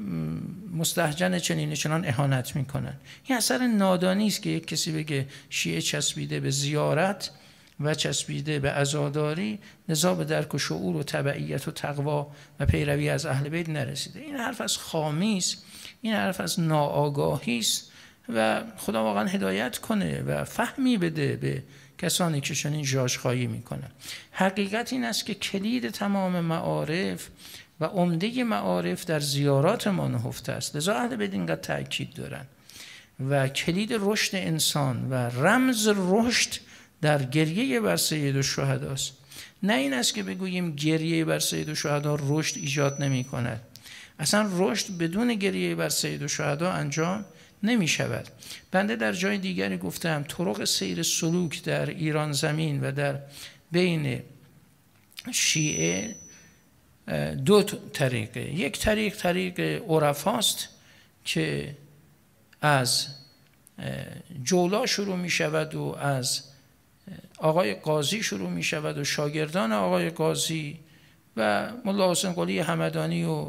مستهجن چنین چنان اهانت میکنن. این اثر نادانی است که یک کسی بگه شیعه چسبیده به زیارت و چسبیده به عزاداری، لذا به درک و شعور و تبعیت و تقوا و پیروی از اهل بیت نرسیده. این حرف از خامی است، این حرف از ناآگاهی است و خدا واقعا هدایت کنه و فهمی بده به کسانی که چنین ژاژخایی میکنن. حقیقت این است که کلید تمام معارف و عمده معارف در زیارات ما نهفته است، لذا اهل بیت اینقدر تأکید دارن و کلید رشد انسان و رمز رشد در گریه بر سید الشهدا است. نه این است که بگوییم گریه بر سید الشهدا رشد ایجاد نمی کند. اصلا رشد بدون گریه بر سید الشهدا انجام نمی شود. بنده در جای دیگری گفتم طرق سیر سلوک در ایران زمین و در بین شیعه دو طریقه. یک طریق طریق عرفاست که از جولا شروع می شود و از آقای قاضی شروع می شود و شاگردان آقای قاضی و ملا حسین قلی همدانی و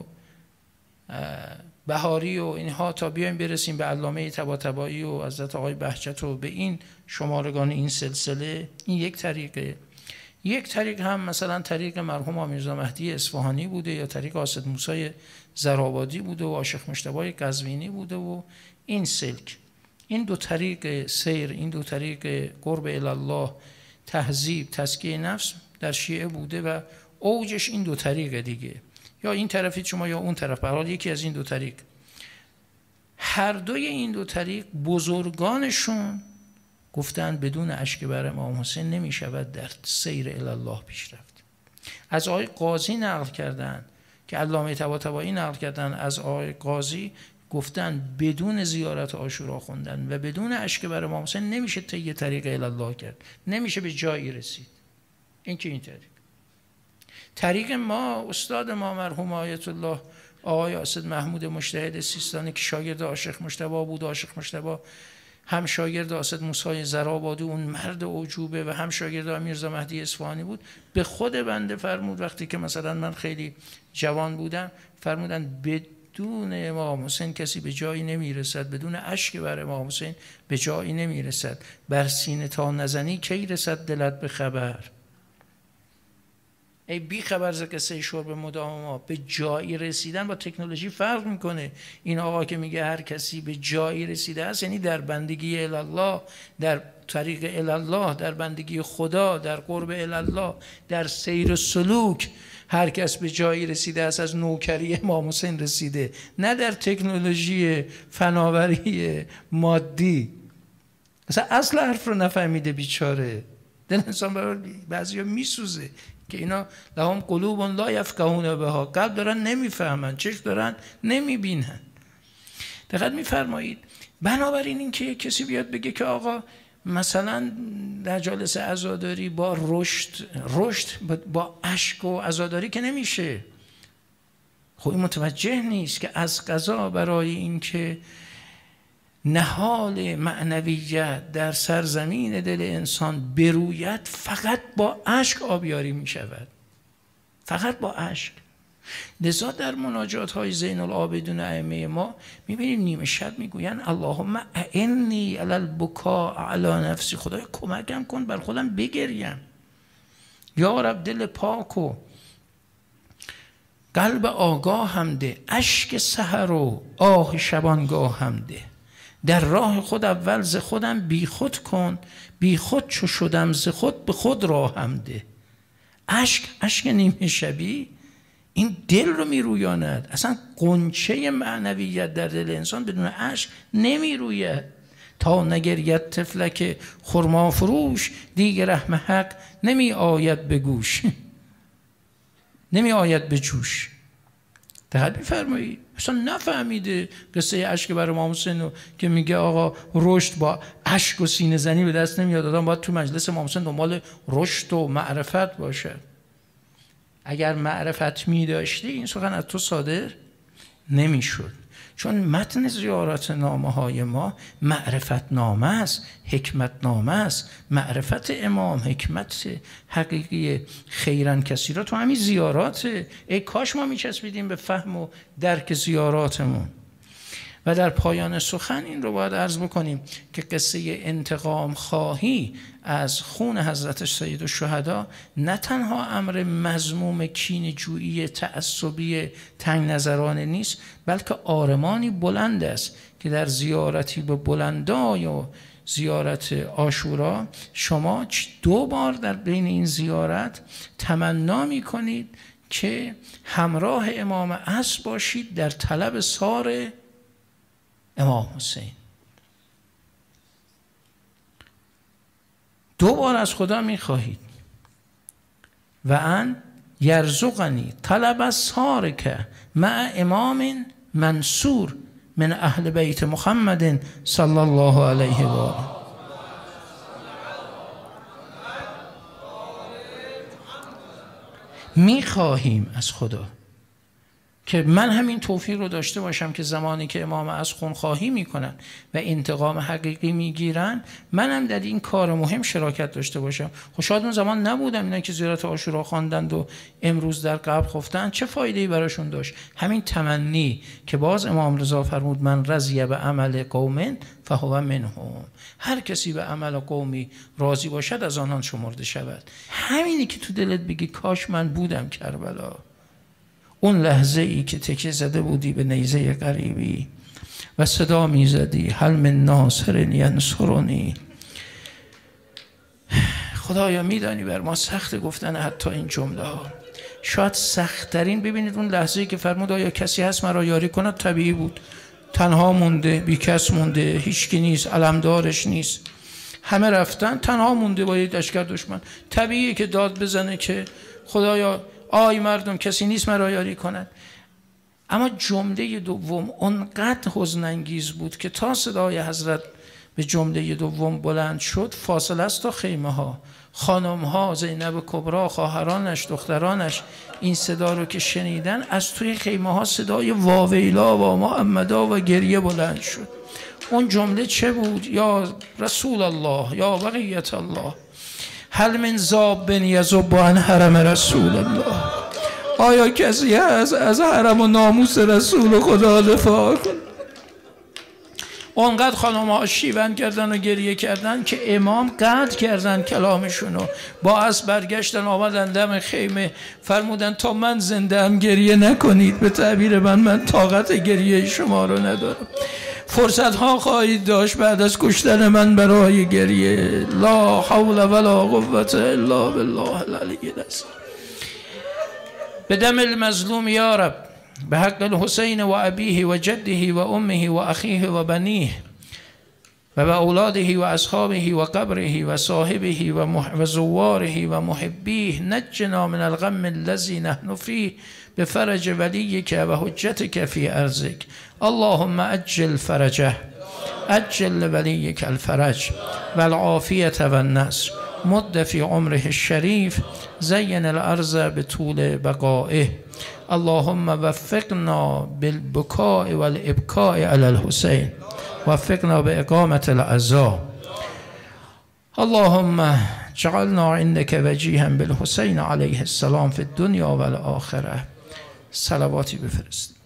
بهاری و اینها تا بیایم برسیم به علامه طباطبایی و حضرت آقای بهجت و به این شمارگان این سلسله. این یک طریقه. یک طریق هم مثلا طریق مرحوم میرزا مهدی اصفهانی بوده یا طریق حاسد موسی زرآبادی بوده و عاشق مجتبی قزوینی بوده و این سلک. این دو طریق سیر، این دو طریق قرب الله، تهذیب، تزکیه نفس در شیعه بوده و اوجش این دو طریق دیگه، یا این طرفی شما یا اون طرف، به هر حال یکی از این دو طریق. هر دوی این دو طریق بزرگانشون گفتن بدون اشک بر امام حسین نمی شود در سیر الی الله پیش رفت. از آقای قاضی نقل کردن که علامه طباطبایی نقل کردن، از آقای قاضی گفتن بدون زیارت عاشورا خوندن و بدون اشک بر امام حسین نمیشه طی طریق الی الله کرد، نمیشه به جایی رسید. این که این طریق. طریق ما استاد ما مرحوم آیت الله آقای اسد محمود مجتهد سیستانی که شاگرد عاشق مجتبی بود، عاشق مجتبی هم شاگرد اسد موسی زرآبادی اون مرد عجوبه و هم شاگرد میرزا مهدی اصفهانی بود، به خود بنده فرمود وقتی که مثلا من خیلی جوان بودم، فرمودن بدون امام حسین کسی به جایی نمیرسد، بدون اشک بر امام حسین به جایی نمیرسد. بر سینه تا نزنی کی رسد دلت به خبر. ای بی خبر ز قصه شرب مدام ما. به جایی رسیدن با تکنولوژی فرق میکنه. این آقا که میگه هر کسی به جایی رسیده است، یعنی در بندگی الی الله، در طریق الی الله، در بندگی خدا، در قرب الی الله، در سیر و سلوک هر کس به جایی رسیده است از نوکری امام حسین رسیده، نه در تکنولوژی فناوری مادی. مثلا اصل حرف رو نفهمیده بیچاره. دل انسان برای بعضیا میسوزه که اینا لهم قلوب لا یفقهون بها، قلب دارن نمیفهمن، چشم دارن نمیبینن. دقت میفرمایید. بنابراین این که کسی بیاد بگه که آقا مثلا در جلسه عزاداری با رشد رشد با اشک و عزاداری که نمیشه. خب این متوجه نیست که از قضا برای این که نهال معنویت در سرزمین دل انسان بروید فقط با اشک آبیاری می شود، فقط با اشک. لذا در مناجات های زین العابدین ائمه ما می بینیم نیمه شب می گوین اللهم اعنی علی البکاء علی نفسی، خدای کمکم کن بر خودم بگریم، یا رب دل پاک و قلب آگاه هم ده، اشک سحر و آه شبانگاه هم ده. در راه خود اول ز خودم بی خود کن، بی خود چو شدم ز خود به خود راهم ده. اشک، اشک نیمه شبی این دل رو می رویاند. اصلا قنچه معنویت در دل انسان بدون اشک نمی روید. تا نگرید طفلک خرما فروش، دیگر رحم حق نمی آید به گوش، نمی آید به جوش. دقت می‌فرمایید. اصلا نفهمیده قصه اشک بر امام حسین که میگه آقا رشد با اشک و سینه زنی به دست نمیاد. آدم باید تو مجلس امام حسین دنبال رشد و معرفت باشه. اگر معرفت می داشتی این سخن از تو صادر نمیشد. چون متن زیارت نامه های ما معرفت نامه است، حکمت نامه است. معرفت امام، حکمت حقیقی خیرن کثیرا تو همین زیارات. ای کاش ما میچسبیدیم به فهم و درک زیاراتمون. و در پایان سخن این رو باید عرض بکنیم که قصه انتقام خواهی از خون حضرت سید الشهدا نه تنها امر مذموم کین جویی تعصبی تنگ نظرانه نیست، بلکه آرمانی بلند است که در زیارتی به بلندای و زیارت عاشورا شما دو بار در بین این زیارت تمنا می کنید که همراه امام عصر باشید در طلب سار امام حسین. دو بار از خدا میخواهید و ان یرزقنی طلب سارک مع امام منصور من اهل بیت محمد صلی الله علیه و آله. میخواهیم از خدا که من همین توفیق رو داشته باشم که زمانی که امام از خونخواهی میکنن و انتقام حقیقی میگیرن، منم در این کار مهم شراکت داشته باشم. خب شاید اون زمان نبودم، اینا که زیارت عاشورا خواندند و امروز در قبر خفتن، چه فایده‌ای براشون داشت؟ همین تمنی که باز امام رضا فرمود من رضی به عمل قوم فهو منهم، هر کسی به عمل قومی راضی باشد از آنان شمرده شود. همینی که تو دلت بگی کاش من بودم کربلا، اون لحظه ای که تکیه زده بودی به نیزه غریبی و صدا می زدی هل من ناصر ینصرنی. خدایا میدانی بر ما سخت گفتن حتی این جمله ها، شاید سخت ترین. ببینید اون لحظه ای که فرمود آیا کسی هست مرا یاری کند، طبیعی بود، تنها مونده، بی کس مونده، هیچکی نیست، علمدارش نیست، همه رفتن، تنها مونده با یک لشکر دشمن. طبیعیه که داد بزنه که خدایا آی مردم کسی نیست مرا یاری کند. اما جمله دوم اونقدر حزن انگیز بود که تا صدای حضرت به جمله دوم بلند شد، فاصله است تا خیمه ها، خانم ها، زینب کبرا، خواهرانش، دخترانش این صدا رو که شنیدن، از توی خیمه ها صدای واویلا و محمدا و گریه بلند شد. اون جمله چه بود؟ یا رسول الله، یا بقیت الله، هل من ذاب یذب عن حرم رسول الله. آیا کسی هست از حرم و ناموس رسول خدا دفاع کن؟ اونقدر خانم ها شیون کردن و گریه کردن که امام قطع کردن کلامشونو، با اسب برگشتن آمدن دم خیمه، فرمودن تا من زنده ام گریه نکنید، به تعبیر من من طاقت گریه شما رو ندارم. فرصت ها خواهید داشت بعد از کشتن من برای گریه. لا حول ولا قوة الا بالله العلی العظیم. بدم المظلوم یا رب، به حق الحسین و ابیه و جده و امه و اخیه و بنیه و به اولاده و اصحابه و قبره و صاحبه و, مح... و زواره و محبیه، نجنا من الغم الذی نحن فیه بفرج ولیک و حجتک فی ارضک. اللهم اجل فرجه، اجل ولیک الفرج و العافیت و النصر، مد فی عمره الشریف، زین الارض بطول بقائه. اللهم وفقنا بالبکاء والابکاء علی الحسین، وفقنا باقامة العزاء. اللهم جعلنا عندك وجیها بالحسین علیه السلام فی الدنیا و الاخره. صلواتی بفرست.